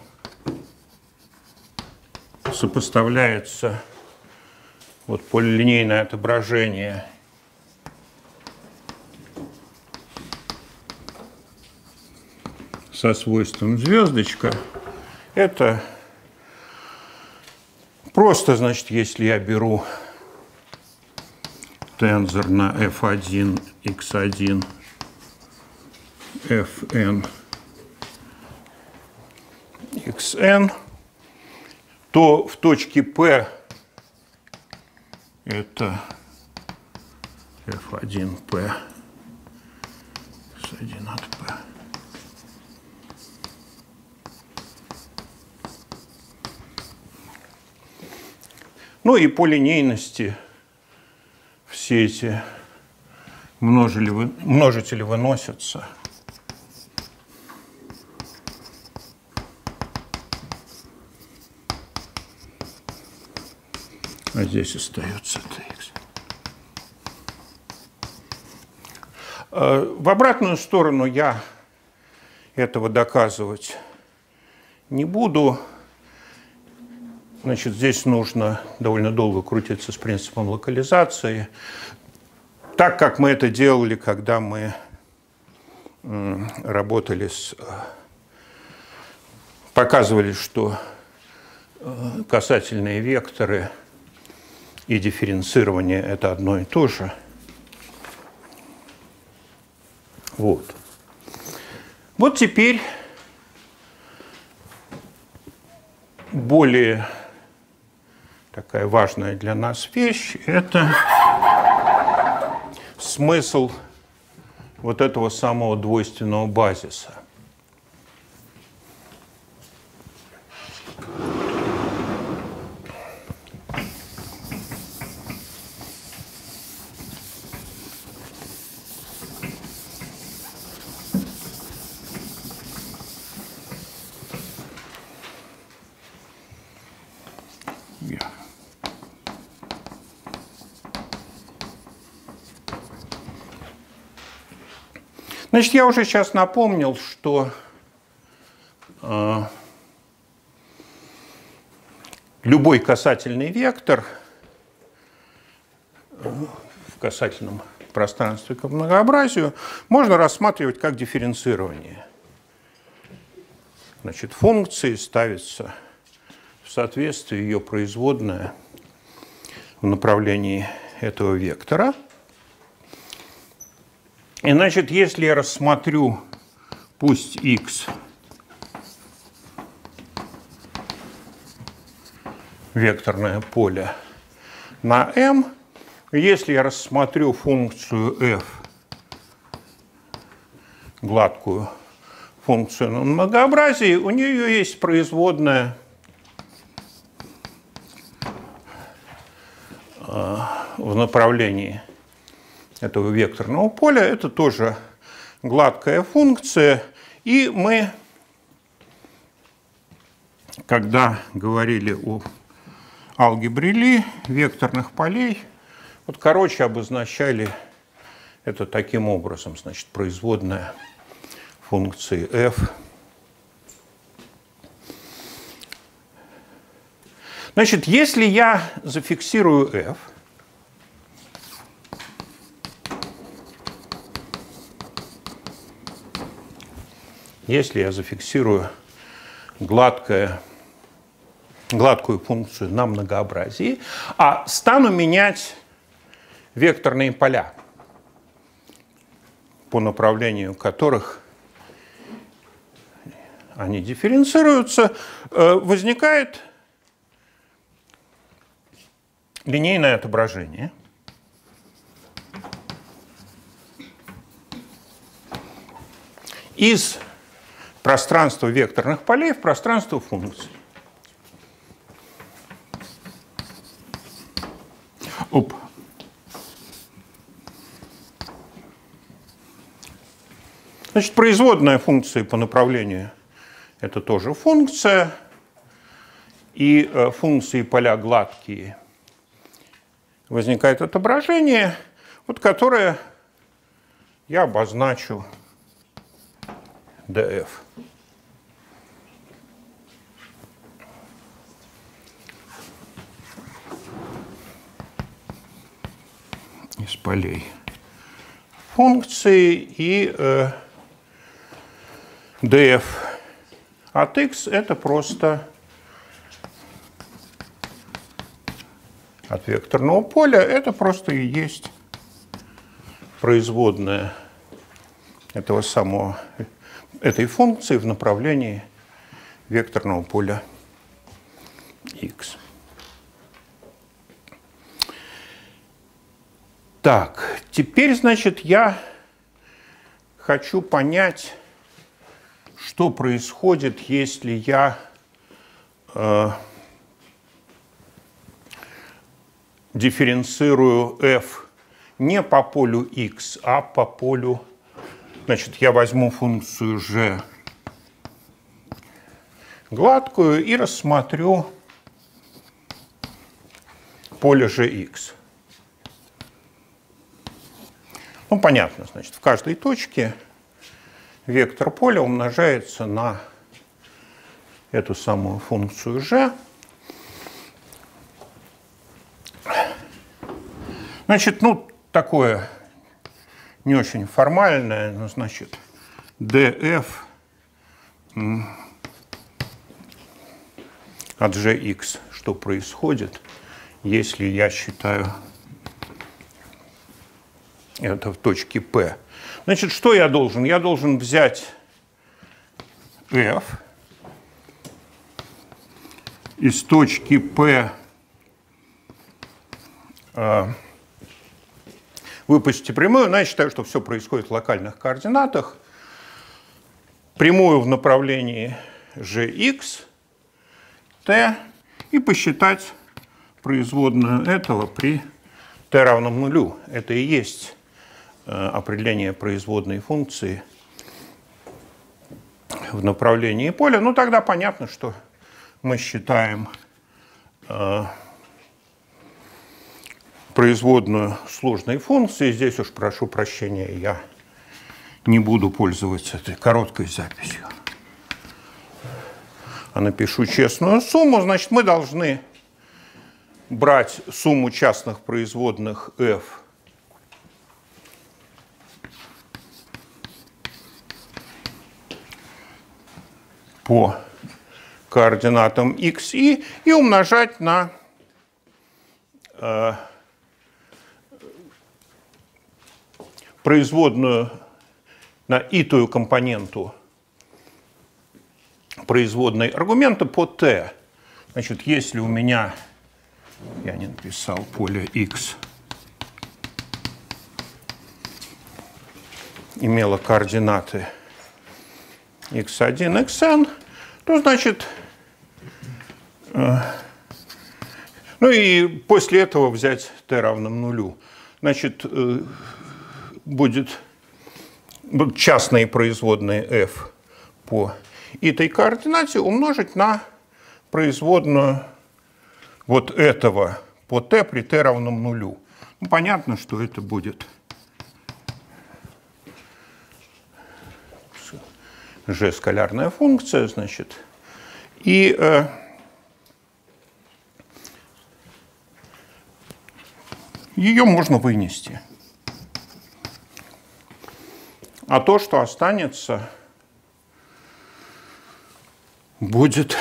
сопоставляется вот полилинейное отображение со свойством звездочка, это просто, значит, если я беру тензор на f1, x1, fn, xn, то в точке P это f1p, x1 от p. Ну и по линейности все эти множители выносятся А здесь остается tx. В обратную сторону я этого доказывать не буду. Значит, здесь нужно довольно долго крутиться с принципом локализации. Так как мы это делали, когда мы работали показывали, что касательные векторы и дифференцирование – это одно и то же. Вот. Вот теперь более такая важная для нас вещь – это смысл вот этого самого двойственного базиса. Значит, я уже сейчас напомнил, что любой касательный вектор в касательном пространстве к многообразию можно рассматривать как дифференцирование. Значит, функции ставится в соответствии ее производная в направлении этого вектора. И, значит, если я рассмотрю, пусть x векторное поле на m, если я рассмотрю функцию f, гладкую функцию на многообразии, у нее есть производная в направлении этого векторного поля, это тоже гладкая функция. И мы, когда говорили о алгебре Ли, векторных полей, вот, короче, обозначали это таким образом. Значит, производная функции f. Значит, если я зафиксирую f, если я зафиксирую гладкую функцию на многообразии, а стану менять векторные поля, по направлению которых они дифференцируются, возникает линейное отображение. Из пространство векторных полей в пространство функций. Значит, производная функции по направлению – это тоже функция. И функции поля гладкие возникает отображение, вот которое я обозначу df. Из полей функции и df от x это просто от векторного поля, это просто и есть производная этой функции в направлении векторного поля x. Так, теперь, значит, я хочу понять, что происходит, если я дифференцирую f не по полю x, а по полю. Значит, я возьму функцию g гладкую и рассмотрю поле Gx. Ну, понятно, значит, в каждой точке вектор поля умножается на эту самую функцию g. Значит, ну, такое не очень формальное, но, значит, df от gx, что происходит, если я считаю это в точке P. Значит, что я должен? Я должен взять f из точки P, выпустите прямую, но я считаю, что все происходит в локальных координатах, прямую в направлении gx, t, и посчитать производную этого при t равном нулю. Это и есть определение производной функции в направлении поля. Ну, тогда понятно, что мы считаем производную сложной функции. Здесь уж прошу прощения, я не буду пользоваться этой короткой записью, а напишу честную сумму. Значит, мы должны брать сумму частных производных f по координатам x, и умножать на производную, на итую компоненту производной аргумента по t. Значит, если у меня, я не написал, поле x имело координаты x1, xn, то значит, ну и после этого взять t равным нулю. Значит, будут частные производные f по этой координате умножить на производную вот этого по t при t равном нулю. Ну, понятно, что это будет g скалярная функция, значит, и ее можно вынести. А то, что останется, будет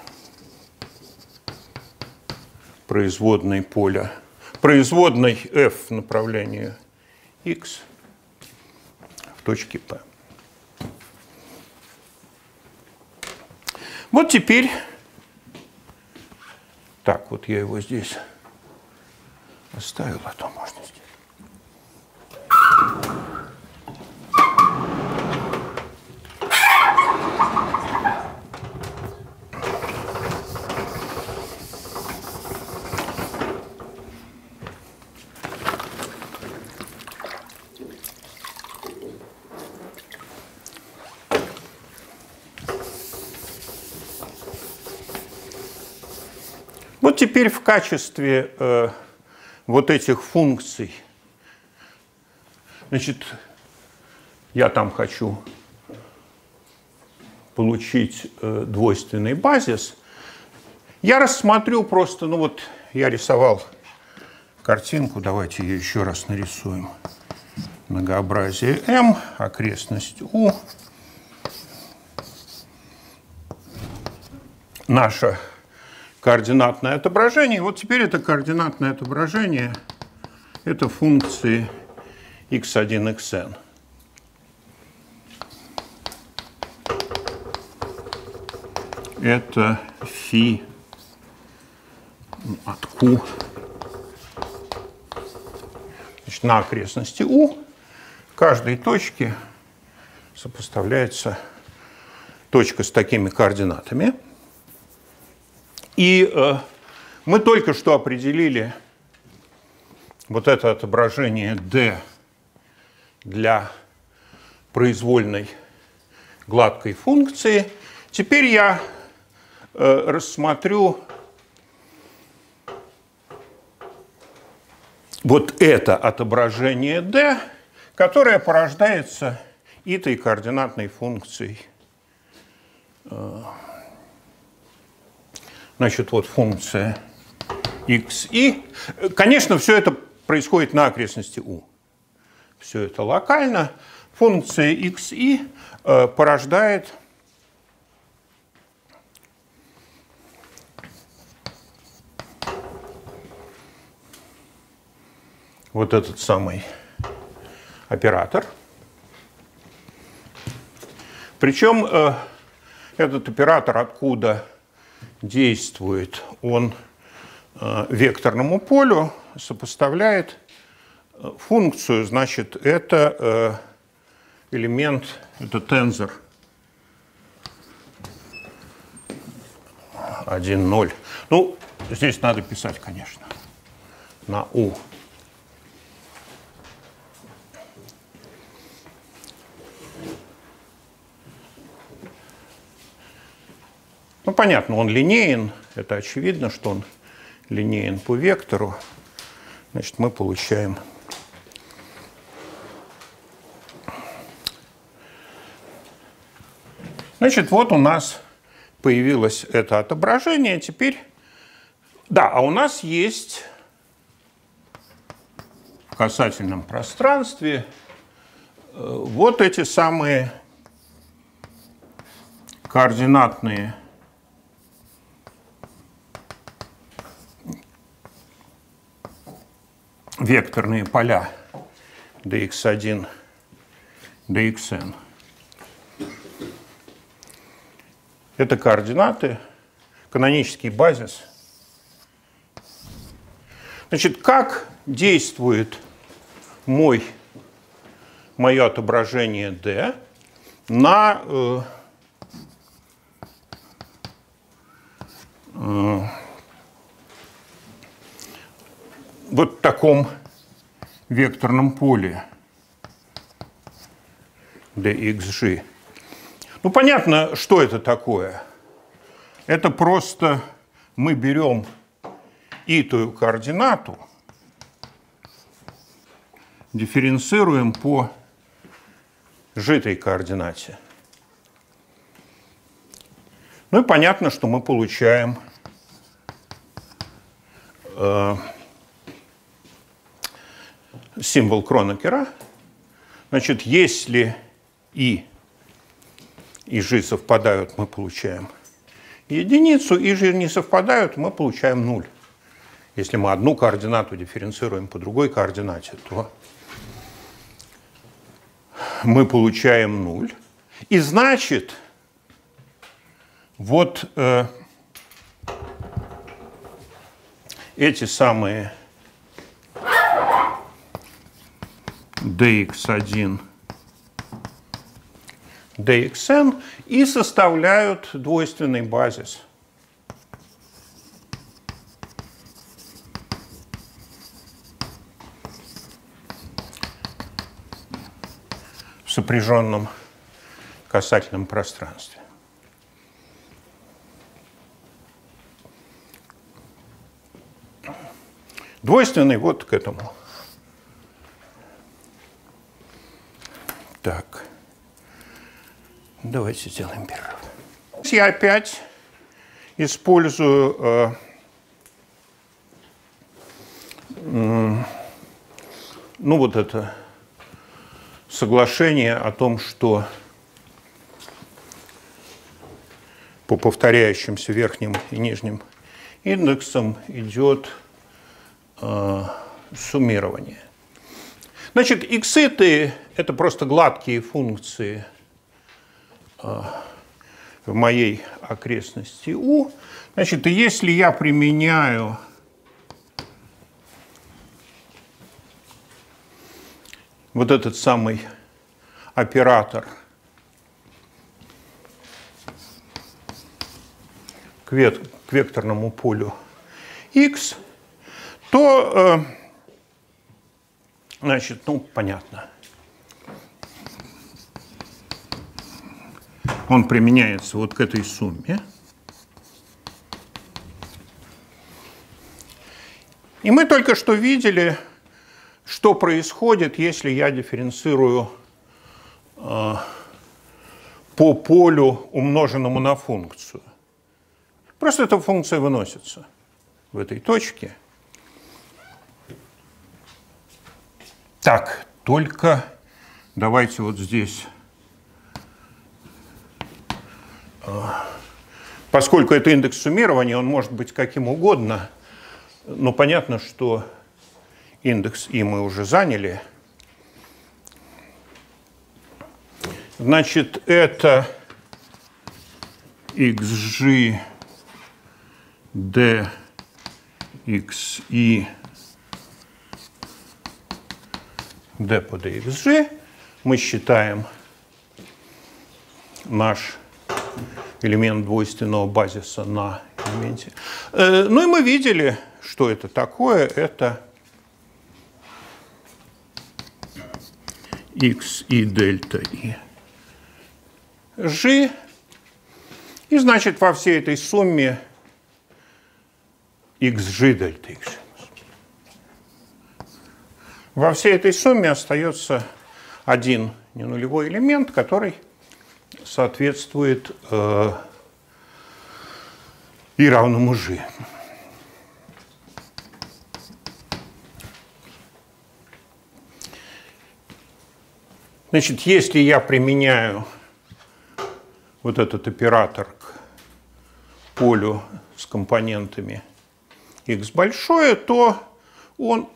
производной поля, производной f в направлении x в точке P. Вот теперь, так, вот я его здесь оставил, а то можно здесь. Вот теперь в качестве вот этих функций, значит, я там хочу получить двойственный базис, я рассмотрю просто, ну вот я рисовал картинку, давайте ее еще раз нарисуем. Многообразие M, окрестность U, наше координатное отображение. Вот теперь это координатное отображение, это функции x1, xn. Это φ от Q, значит, на окрестности U. Каждой точке сопоставляется точка с такими координатами. И мы только что определили вот это отображение D для произвольной гладкой функции. Теперь я рассмотрю вот это отображение D, которое порождается этой координатной функцией. Значит, вот функция xi. Конечно, все это происходит на окрестности U. Все это локально. Функция xi порождает вот этот самый оператор. Причем этот оператор откуда действует? Он векторному полю сопоставляет функцию, значит, это элемент, это тензор 1, 0. Ну, здесь надо писать, конечно, на U. Ну, понятно, он линеен, это очевидно, что он линеен по вектору. Значит, мы получаем значит, вот у нас появилось это отображение. Теперь, да, а у нас есть в касательном пространстве вот эти самые координатные векторные поля dx1, dxn. Это координаты, канонический базис. Значит, как действует мое отображение D на вот таком векторном поле dxg. Ну, понятно, что это такое. Это просто мы берем итую координату, дифференцируем по житой координате. Ну и понятно, что мы получаем символ Кронекера. Значит, если и G совпадают, мы получаем единицу, и G не совпадают, мы получаем 0. Если мы одну координату дифференцируем по другой координате, то мы получаем 0. И значит, вот эти самые dx1, dxn и составляют двойственный базис. В сопряженном касательном пространстве. Двойственный вот к этому. Так. Давайте сделаем перерыв. Я опять использую ну вот это соглашение о том, что по повторяющимся верхним и нижним индексам идет суммирование. Значит, иксы это просто гладкие функции в моей окрестности U. Значит, и если я применяю вот этот самый оператор к векторному полю X, то, значит, ну, понятно. Он применяется вот к этой сумме. И мы только что видели, что происходит, если я дифференцирую по полю, умноженному на функцию. Просто эта функция выносится в этой точке. Так, только давайте вот здесь, поскольку это индекс суммирования, он может быть каким угодно, но понятно, что индекс И мы уже заняли. Значит, это xg dxi d по dxg. Мы считаем наш элемент двойственного базиса на элементе. Ну и мы видели, что это такое. Это x и дельта и g. И значит, во всей этой сумме xg дельта xg. Во всей этой сумме остается один ненулевой элемент, который соответствует и равному g. Значит, если я применяю вот этот оператор к полю с компонентами x большое, то он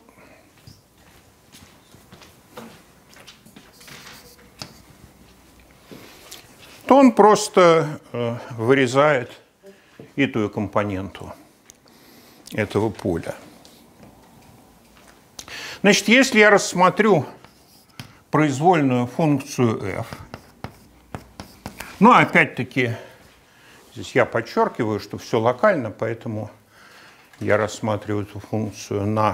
просто вырезает итую компоненту этого поля. Значит, если я рассмотрю произвольную функцию f, но опять-таки здесь я подчеркиваю, что все локально, поэтому я рассматриваю эту функцию на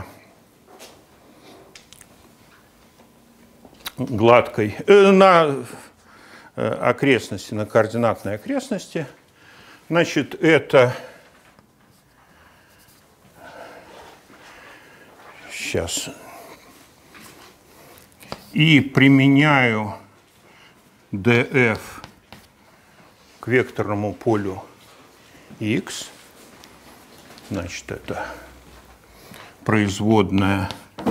гладкой, на окрестности, на координатной окрестности. Значит, это сейчас и применяю df к векторному полю x. Значит, это производная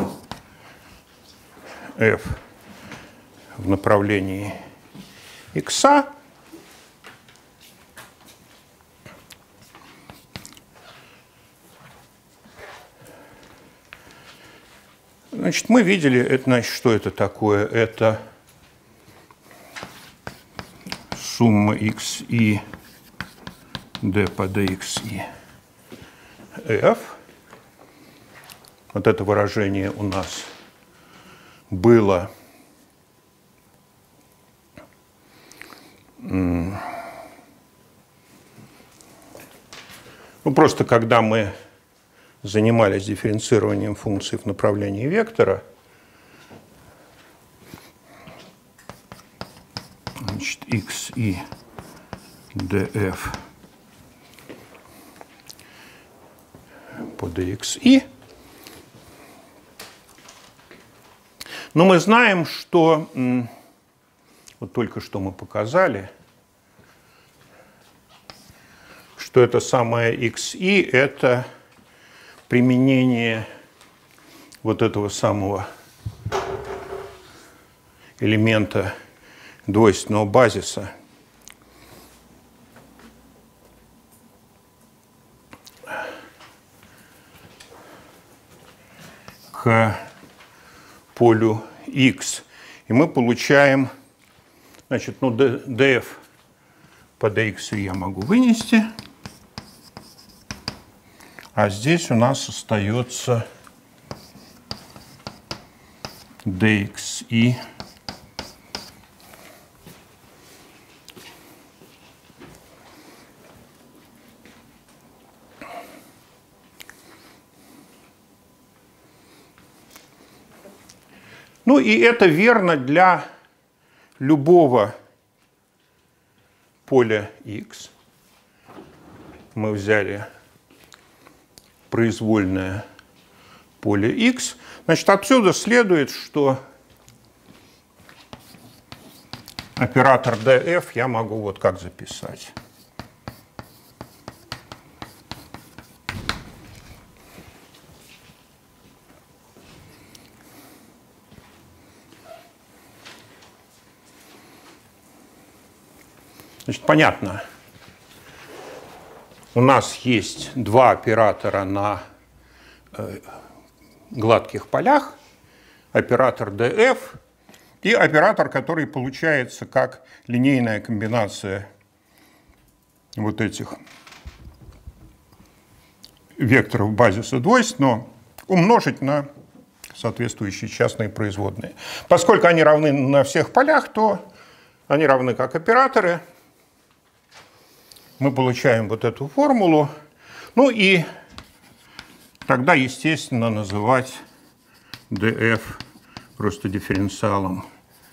f в направлении x. Значит, мы видели, это, значит, что это такое? Это сумма x и d по dx и f. Вот это выражение у нас было ну, просто когда мы занимались дифференцированием функций в направлении вектора, значит, x и df по dxi. Но мы знаем, что вот только что мы показали, что это самое xi – это применение вот этого самого элемента двойственного базиса к полю x. И мы получаем, значит, ну, df по dx я могу вынести. А здесь у нас остается dxi Ну и это верно для любого поля x. Мы взяли произвольное поле X. Значит, отсюда следует, что оператор df я могу вот как записать. Значит, понятно. У нас есть два оператора на гладких полях. Оператор df и оператор, который получается как линейная комбинация вот этих векторов базиса двойств, но умножить на соответствующие частные производные. Поскольку они равны на всех полях, то они равны как операторы. Мы получаем вот эту формулу. Ну и тогда, естественно, называть df просто дифференциалом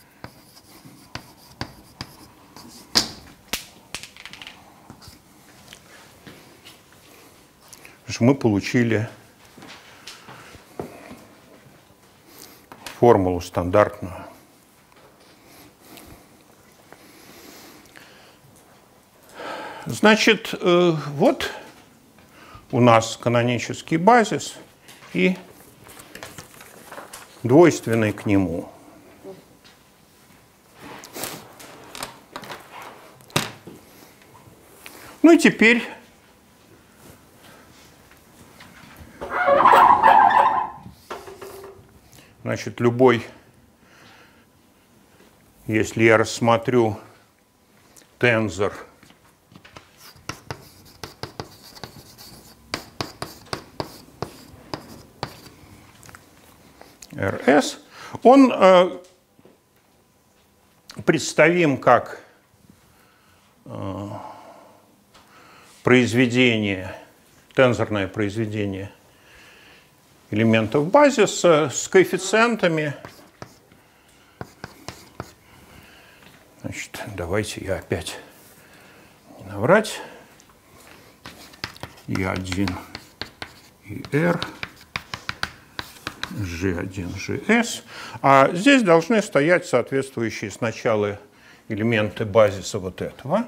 мы получили формулу стандартную. Значит, вот у нас канонический базис и двойственный к нему. Ну и теперь значит, любой, если я рассмотрю тензор RS, он представим как произведение, тензорное произведение элементов базиса с коэффициентами. Значит, давайте я опять не наврать. E1, ER, G1, GS. А здесь должны стоять соответствующие сначала элементы базиса вот этого.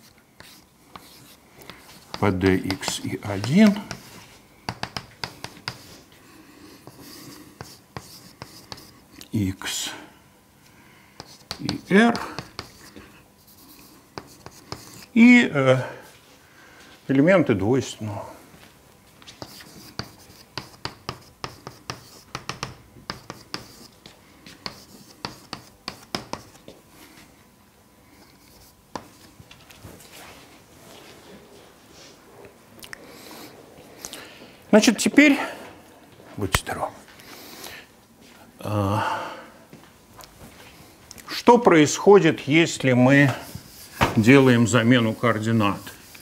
PDX E1. X и R и элементы двойственного. Значит, теперь, будьте здоровы, что происходит, если мы делаем замену координат?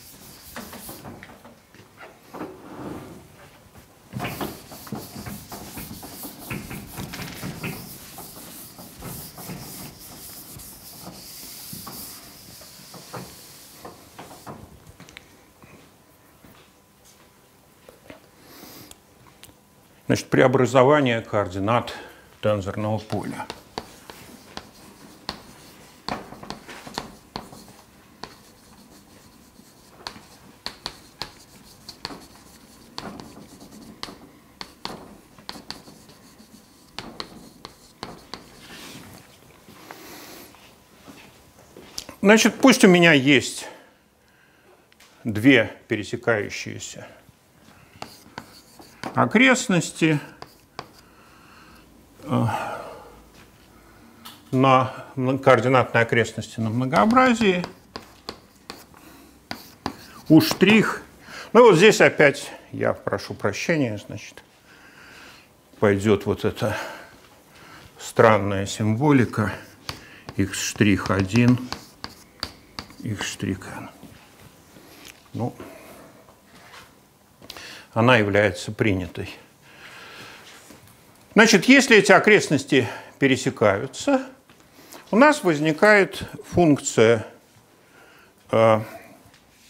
Значит, преобразование координат тензорного поля. Значит, пусть у меня есть две пересекающиеся окрестности на координатной окрестности на многообразии. У штрих. Ну вот здесь опять я прошу прощения, значит, пойдет вот эта странная символика x'1, x'. Ну, она является принятой. Значит, если эти окрестности пересекаются, у нас возникает функция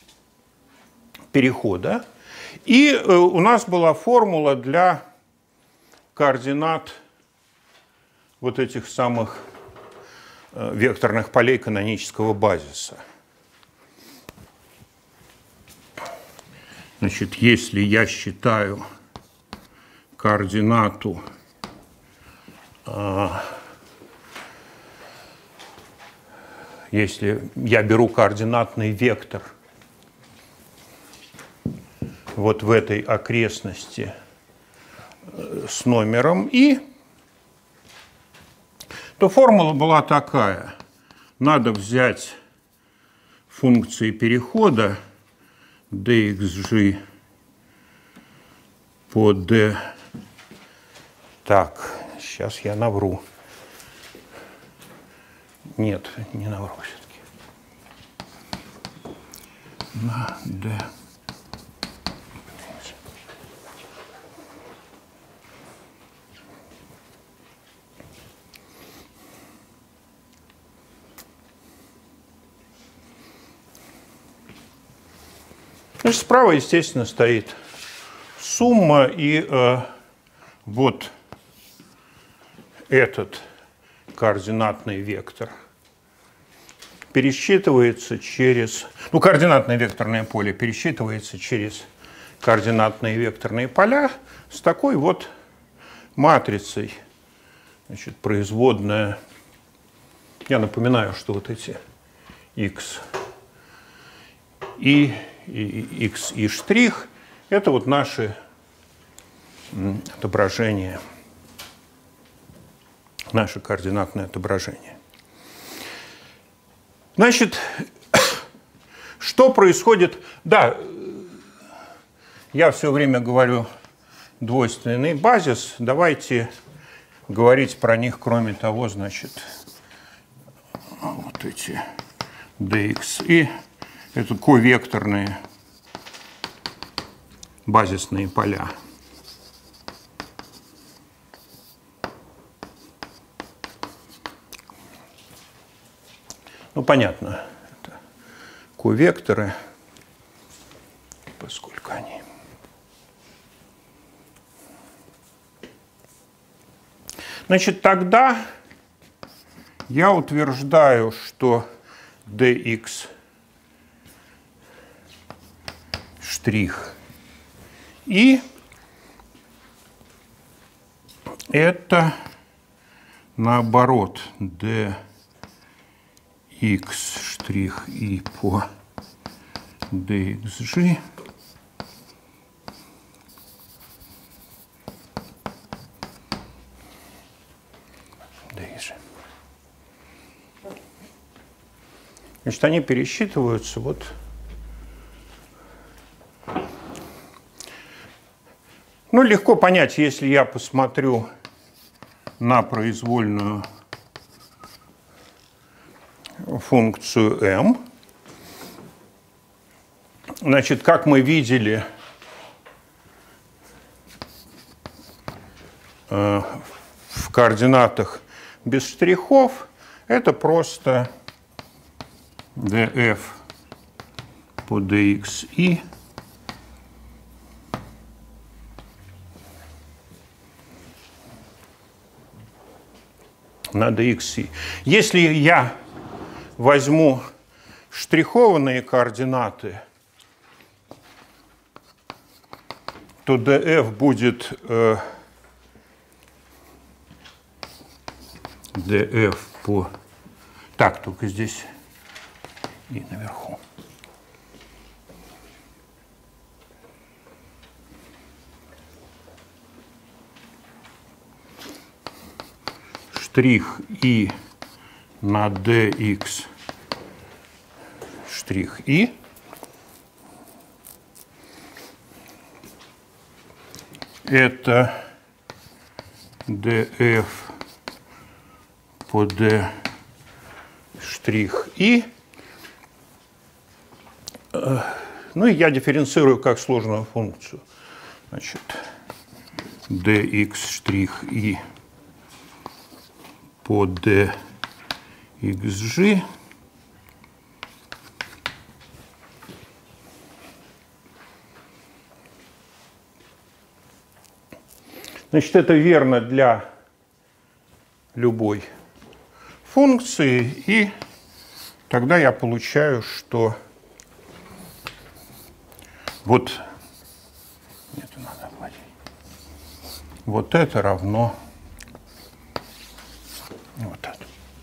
перехода. И у нас была формула для координат вот этих самых векторных полей канонического базиса. Значит, если я считаю координату если я беру координатный вектор вот в этой окрестности с номером и, то формула была такая. Надо взять функции перехода dxg по d. Так, сейчас я навру. Нет, не навру все-таки. На d. Значит, справа, естественно, стоит сумма, и вот этот координатный вектор пересчитывается через... Ну, координатное векторное поле пересчитывается через координатные векторные поля с такой вот матрицей. Значит, производная... Я напоминаю, что вот эти x и x и штрих – это вот наши отображения, наше координатное отображение. Значит, что происходит? Да, я все время говорю двойственный базис. Давайте говорить про них, кроме того, значит, вот эти dx – это ковекторные базисные поля. Ну, понятно, это ковекторы, поскольку они... Значит, тогда я утверждаю, что dx штрих и это наоборот dx штрих и по dxg dxg. Значит, они пересчитываются вот. Ну, легко понять, если я посмотрю на произвольную функцию m. Значит, как мы видели в координатах без штрихов, это просто df по dxi на dxi. Если я возьму штрихованные координаты, то df будет df по... Так, только здесь и наверху. Штрих и на dx штрих и это df по d штрих и. Ну и я дифференцирую как сложную функцию. Значит, dx штрих и по dxg Значит, это верно для любой функции, и тогда я получаю, что вот это надо оплатить. Вот это равно вот это.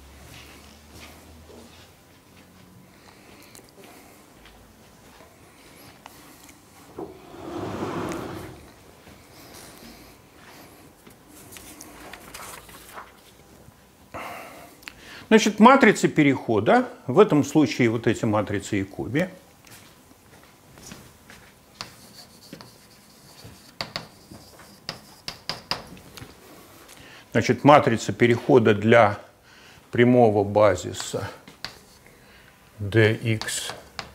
Значит, матрицы перехода, в этом случае вот эти матрицы Якоби, значит, матрица перехода для прямого базиса dx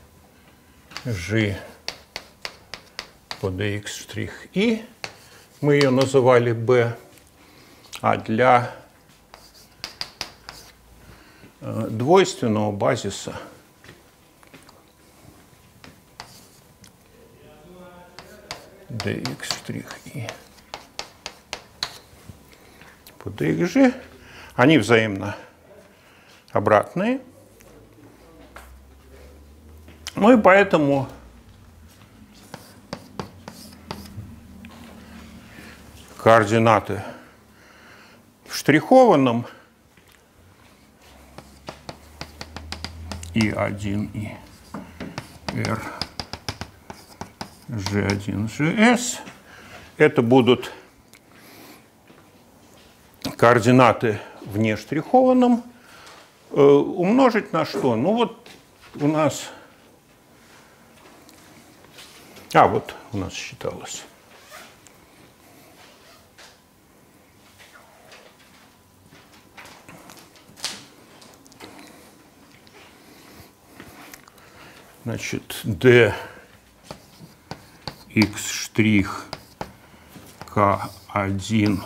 g по dx штрих и, мы ее называли b, а для двойственного базиса dx штрих и по dxg, они взаимно обратные. Ну и поэтому координаты в штрихованном И1 и R G1 GS это будут координаты в нештрихованном умножить на что? Ну вот у нас... вот у нас считалось. Значит, d x штрих k1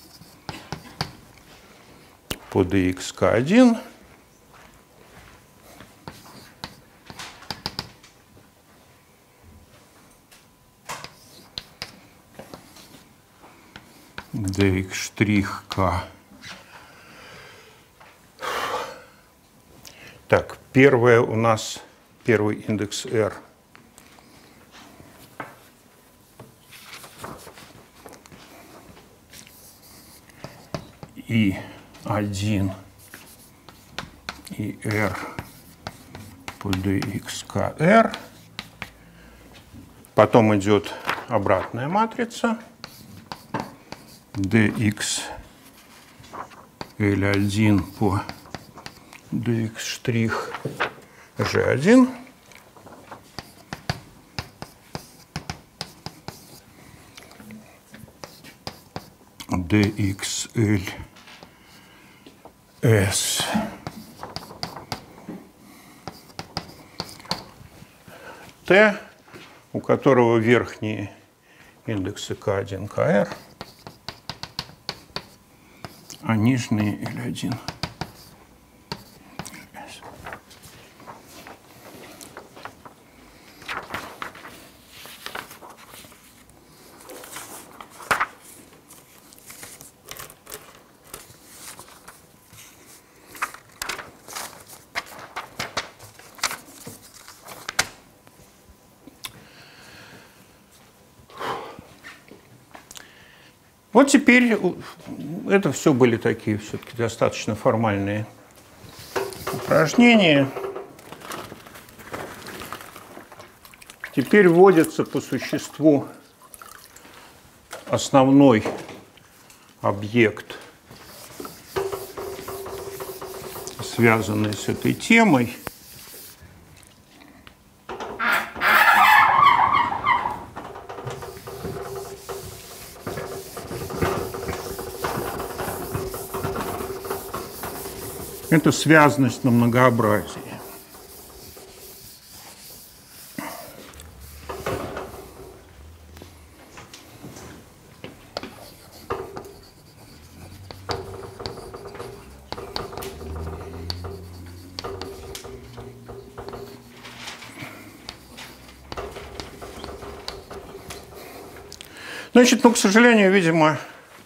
по dx k1 dx штрих k. Так, первое у нас первый индекс R. И 1 и R по dxkr. Потом идет обратная матрица dx L1 по dx штрих G1. dxl S. T, у которого верхние индексы K1, KR, а нижние L1. Вот теперь это все были такие все-таки достаточно формальные упражнения. Теперь вводится по существу основной объект, связанный с этой темой. Это связанность на многообразие. Значит, ну, к сожалению, видимо,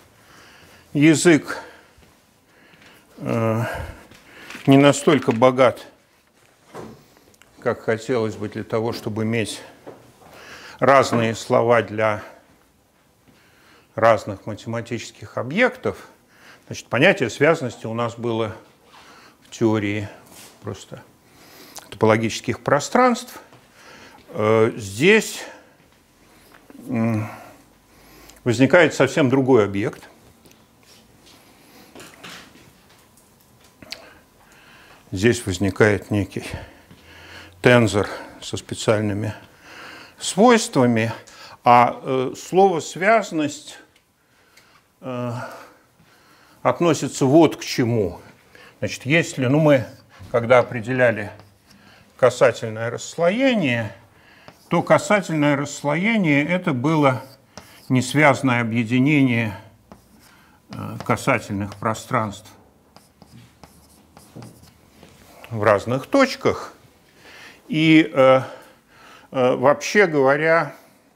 язык не настолько богат, как хотелось бы для того, чтобы иметь разные слова для разных математических объектов. Значит, понятие связности у нас было в теории просто топологических пространств. Здесь возникает совсем другой объект. Здесь возникает некий тензор со специальными свойствами, а слово «связность» относится вот к чему. Значит, если мы, когда определяли касательное расслоение, то касательное расслоение – это было несвязное объединение касательных пространств в разных точках. И вообще говоря,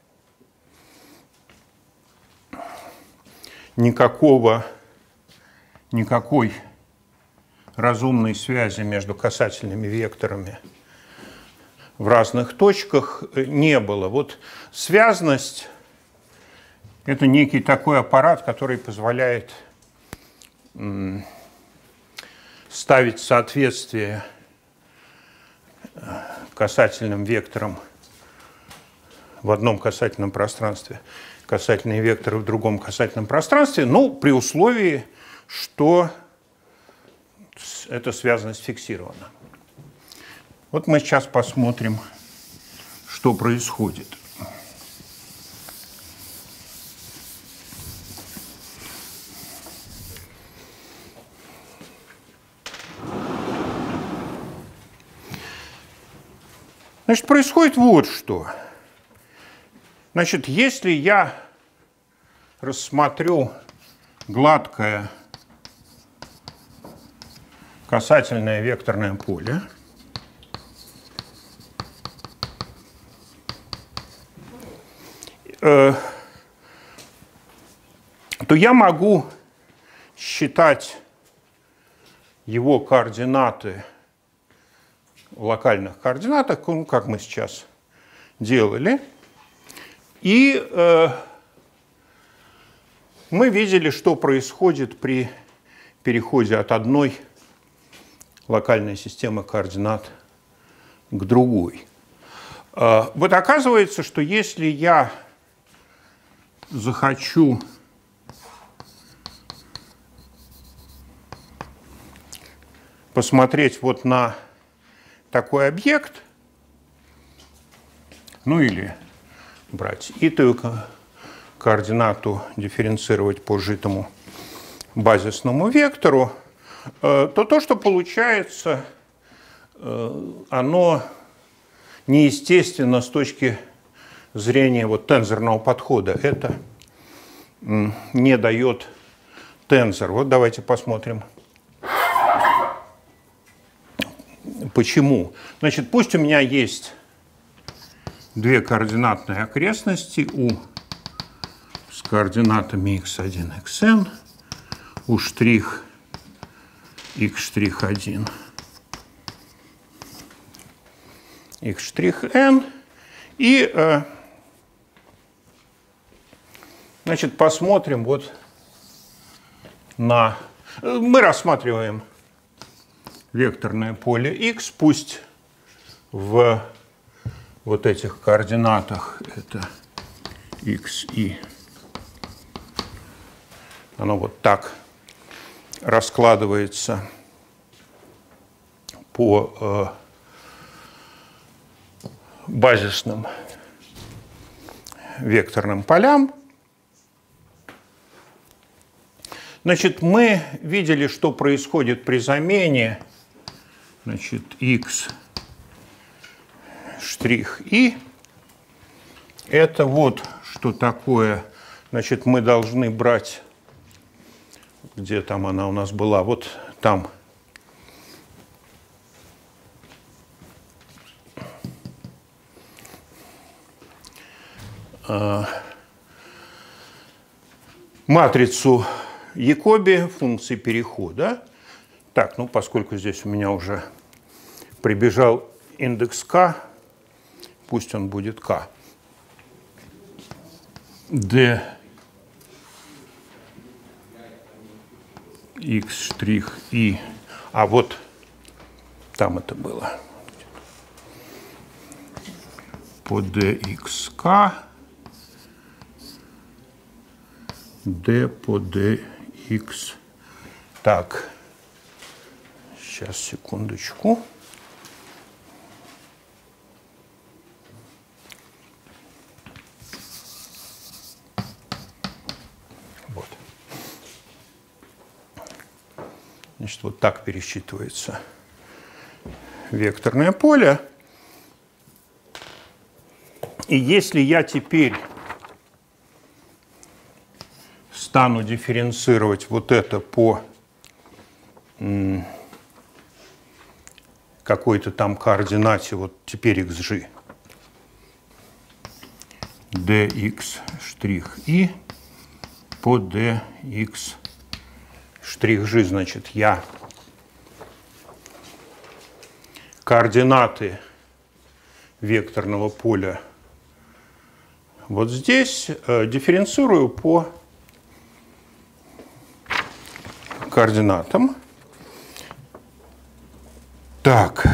никакой разумной связи между касательными векторами в разных точках не было. Вот связность – это некий такой аппарат, который позволяет ставить соответствие касательным векторам в одном касательном пространстве, касательные векторы в другом касательном пространстве, ну, при условии, что эта связность фиксирована. Вот мы сейчас посмотрим, что происходит. Значит, происходит вот что. Значит, если я рассмотрю гладкое касательное векторное поле, то я могу считать его координаты в локальных координатах, ну, как мы сейчас делали. И мы видели, что происходит при переходе от одной локальной системы координат к другой. Вот оказывается, что если я захочу посмотреть вот на такой объект, ну или брать итую координату, дифференцировать по житому базисному вектору, то, что получается, оно неестественно с точки зрения вот тензорного подхода. Это не дает тензор. Вот давайте посмотрим. Почему? Значит, пусть у меня есть две координатные окрестности U с координатами x1, xn, U', x'1, x'(n). И, значит, посмотрим вот на... Мы рассматриваем векторное поле x, пусть в вот этих координатах это x и оно вот так раскладывается по базисным векторным полям. Значит, мы видели, что происходит при замене, значит, x' и это вот что такое. Значит, мы должны брать, где там она у нас была, вот там. Матрицу Якоби функции перехода. Так, ну поскольку здесь у меня уже прибежал индекс k, пусть он будет k. d x штрих и, а вот там это было, по dxk, d по dx. Так, сейчас, секундочку. Вот. Значит, вот так пересчитывается векторное поле. И если я теперь стану дифференцировать вот это по какой-то там координате, вот теперь xg, dx штрих и по dx штрих g, значит, я координаты векторного поля вот здесь дифференцирую по координатам. Так,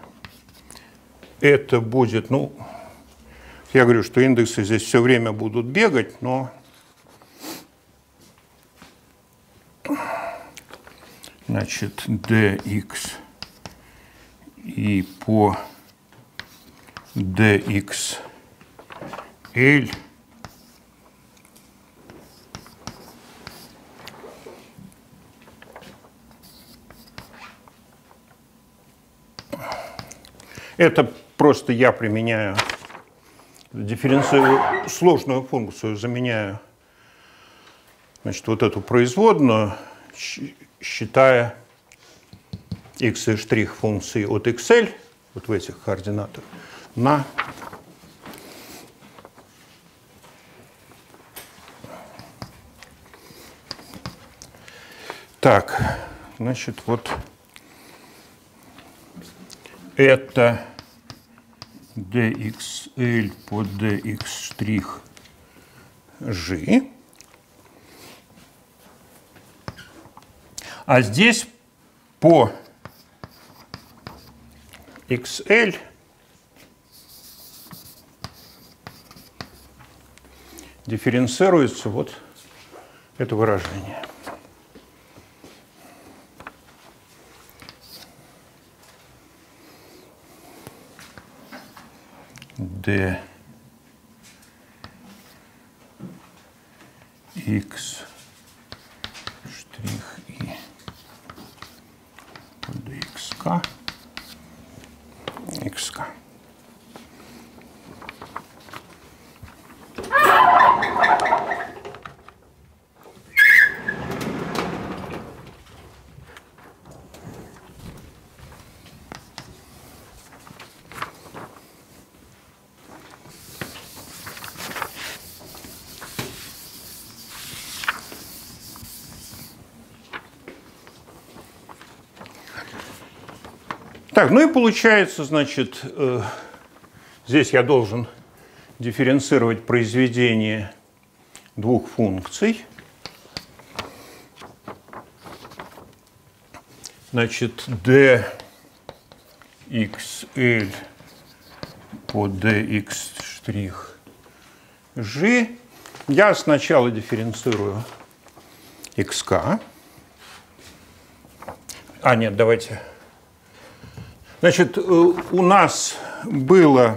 это будет, ну, я говорю, что индексы здесь все время будут бегать, но значит, dx и по dx L это просто я применяю дифференцию, сложную функцию, заменяю, значит, вот эту производную, считая x и штрих функции от xl, вот в этих координатах, на так, значит, вот это dxl по dx штрих g. А здесь по xl дифференцируется вот это выражение. d x штрих и по dxk xk. Так, ну и получается, значит, здесь я должен дифференцировать произведение двух функций. Значит, dxl по dx штрих g. Я сначала дифференцирую xk. А, нет, давайте. Значит, у нас было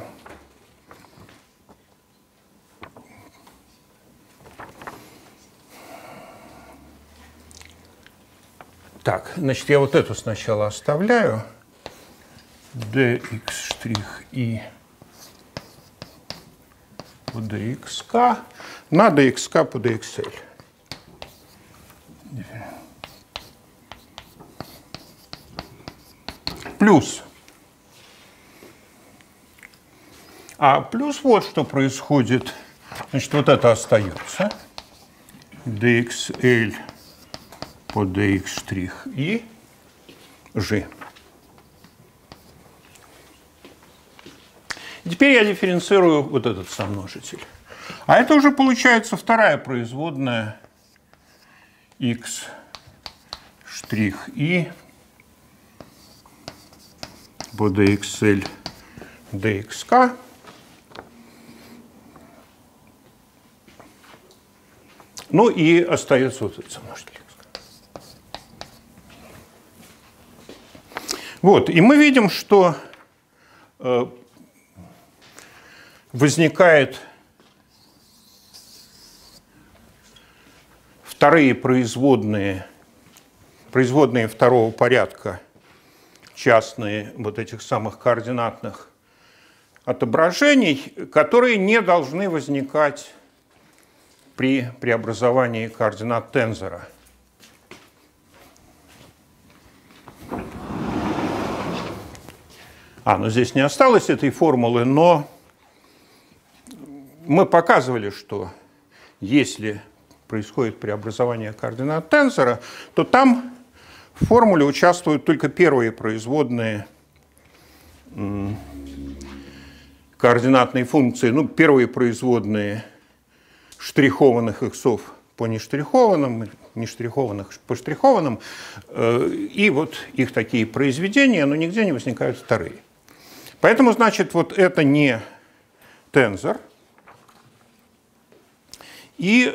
так, значит, я вот эту сначала оставляю. dx штрих и по dxk на dxk по dxl. Плюс. А плюс вот что происходит. Значит, вот это остается. dxl по dx' и g. Теперь я дифференцирую вот этот сомножитель. А это уже получается вторая производная x' и по dxl dxk. Ну и остается вот этот сомножитель. Вот, и мы видим, что возникают вторые производные второго порядка, частные вот этих самых координатных отображений, которые не должны возникать при преобразовании координат тензора. Ну здесь не осталось этой формулы, но мы показывали, что если происходит преобразование координат тензора, то там в формуле участвуют только первые производные координатные функции, ну, первые производные штрихованных иксов по нештрихованным, нештрихованных по штрихованным, и вот их такие произведения, но нигде не возникают вторые. Поэтому, значит, вот это не тензор. И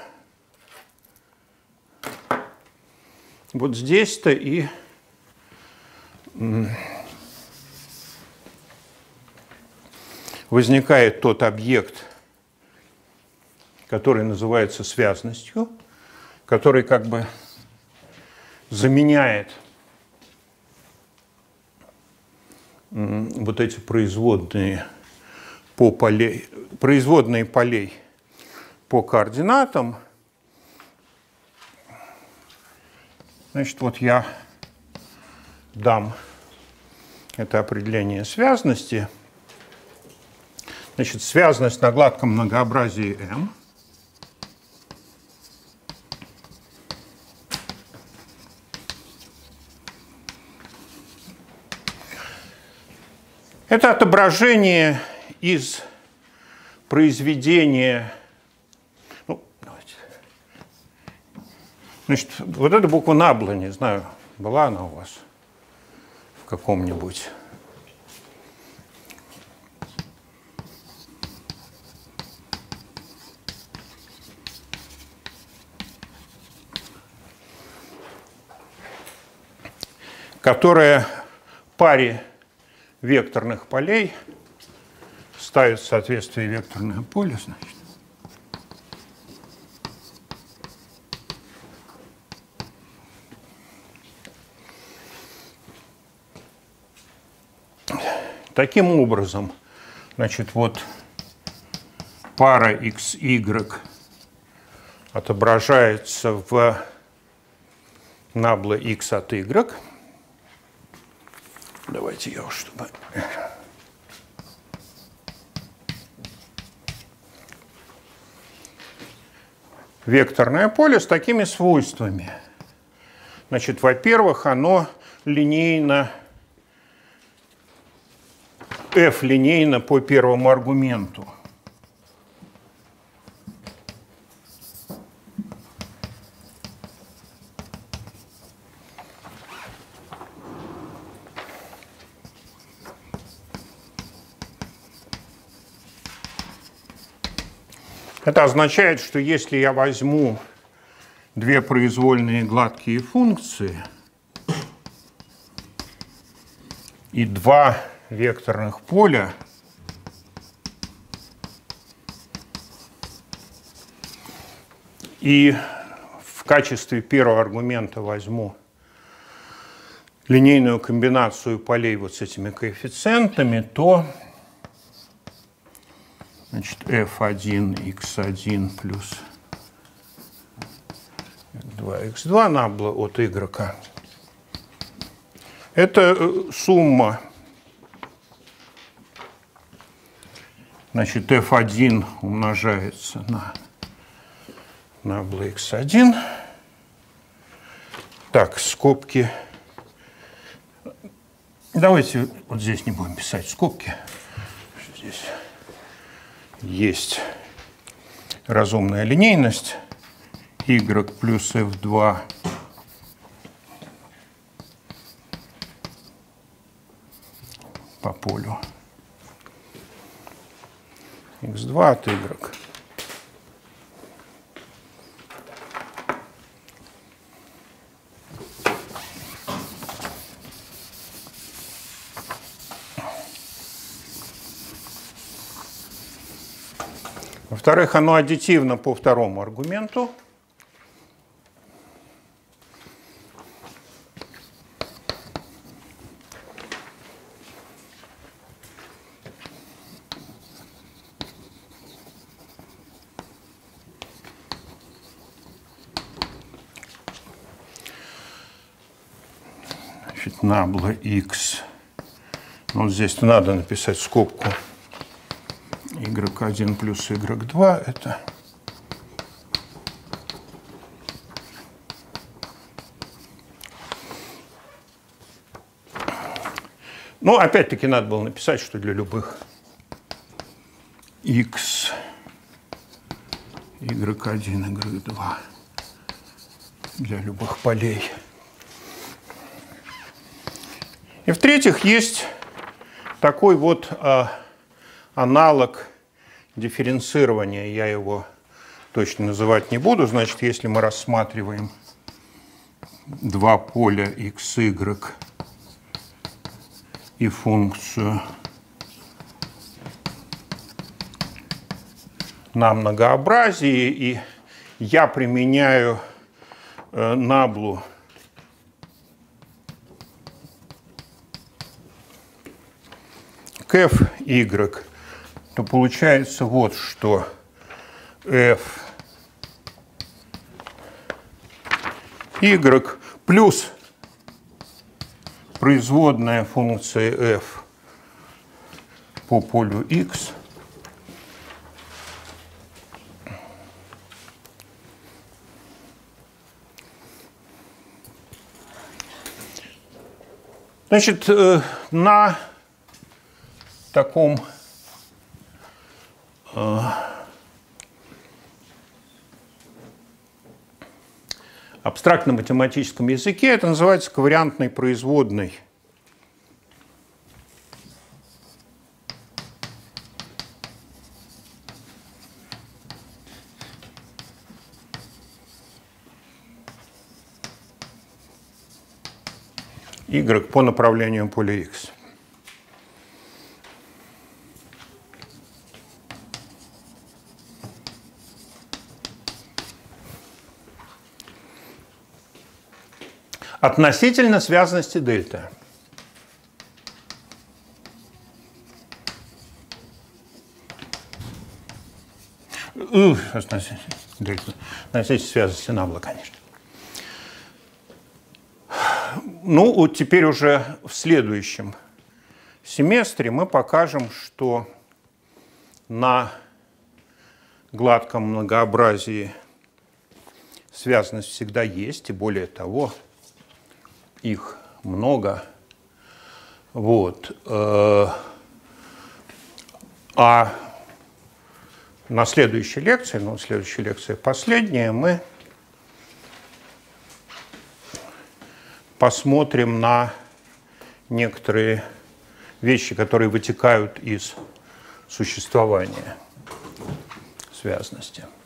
вот здесь-то и возникает тот объект, который называется связностью, который как бы заменяет вот эти производные полей по координатам. Значит, вот я дам это определение связности. Значит, связность на гладком многообразии M это отображение из произведения. Ну, давайте. Значит, вот эта буква Набла, не знаю, была она у вас в каком-нибудь. Которая паре векторных полей ставит в соответствие векторное поле, значит. Таким образом, значит, вот пара XY отображается в Набла X от Y. Давайте я уж, чтобы... Векторное поле с такими свойствами. Значит, во-первых, оно линейно, f линейно по первому аргументу. Это означает, что если я возьму две произвольные гладкие функции и два векторных поля, и в качестве первого аргумента возьму линейную комбинацию полей вот с этими коэффициентами, то значит, f1, x1 плюс 2x2 Набла от y. Это сумма, значит, f1 умножается на Набла x1 Так, скобки. Давайте вот здесь не будем писать скобки. Здесь есть разумная линейность. Y плюс F2 по полю x2 от y. Во-вторых, оно аддитивно по второму аргументу. Значит, набла x. Ну, вот здесь надо написать скобку. y1 плюс y2 это ну, опять-таки надо было написать, что для любых x, y1, y2 для любых полей. И в-третьих, есть такой вот аналог дифференцирования, я его точно называть не буду. Значит, если мы рассматриваем два поля x, y и функцию на многообразии, и я применяю наблу к f, y, то получается вот что f, y плюс производная функции f по полю x значит, на таком абстрактно-математическом языке это называется ковариантной производной. Y по направлению поля x. Относительно связанности дельта. Относительно связанности набла, конечно. Ну, вот теперь уже в следующем семестре мы покажем, что на гладком многообразии связанность всегда есть, и более того, их много. Вот. А на следующей лекции, ну, следующая лекция последняя, мы посмотрим на некоторые вещи, которые вытекают из существования связанности.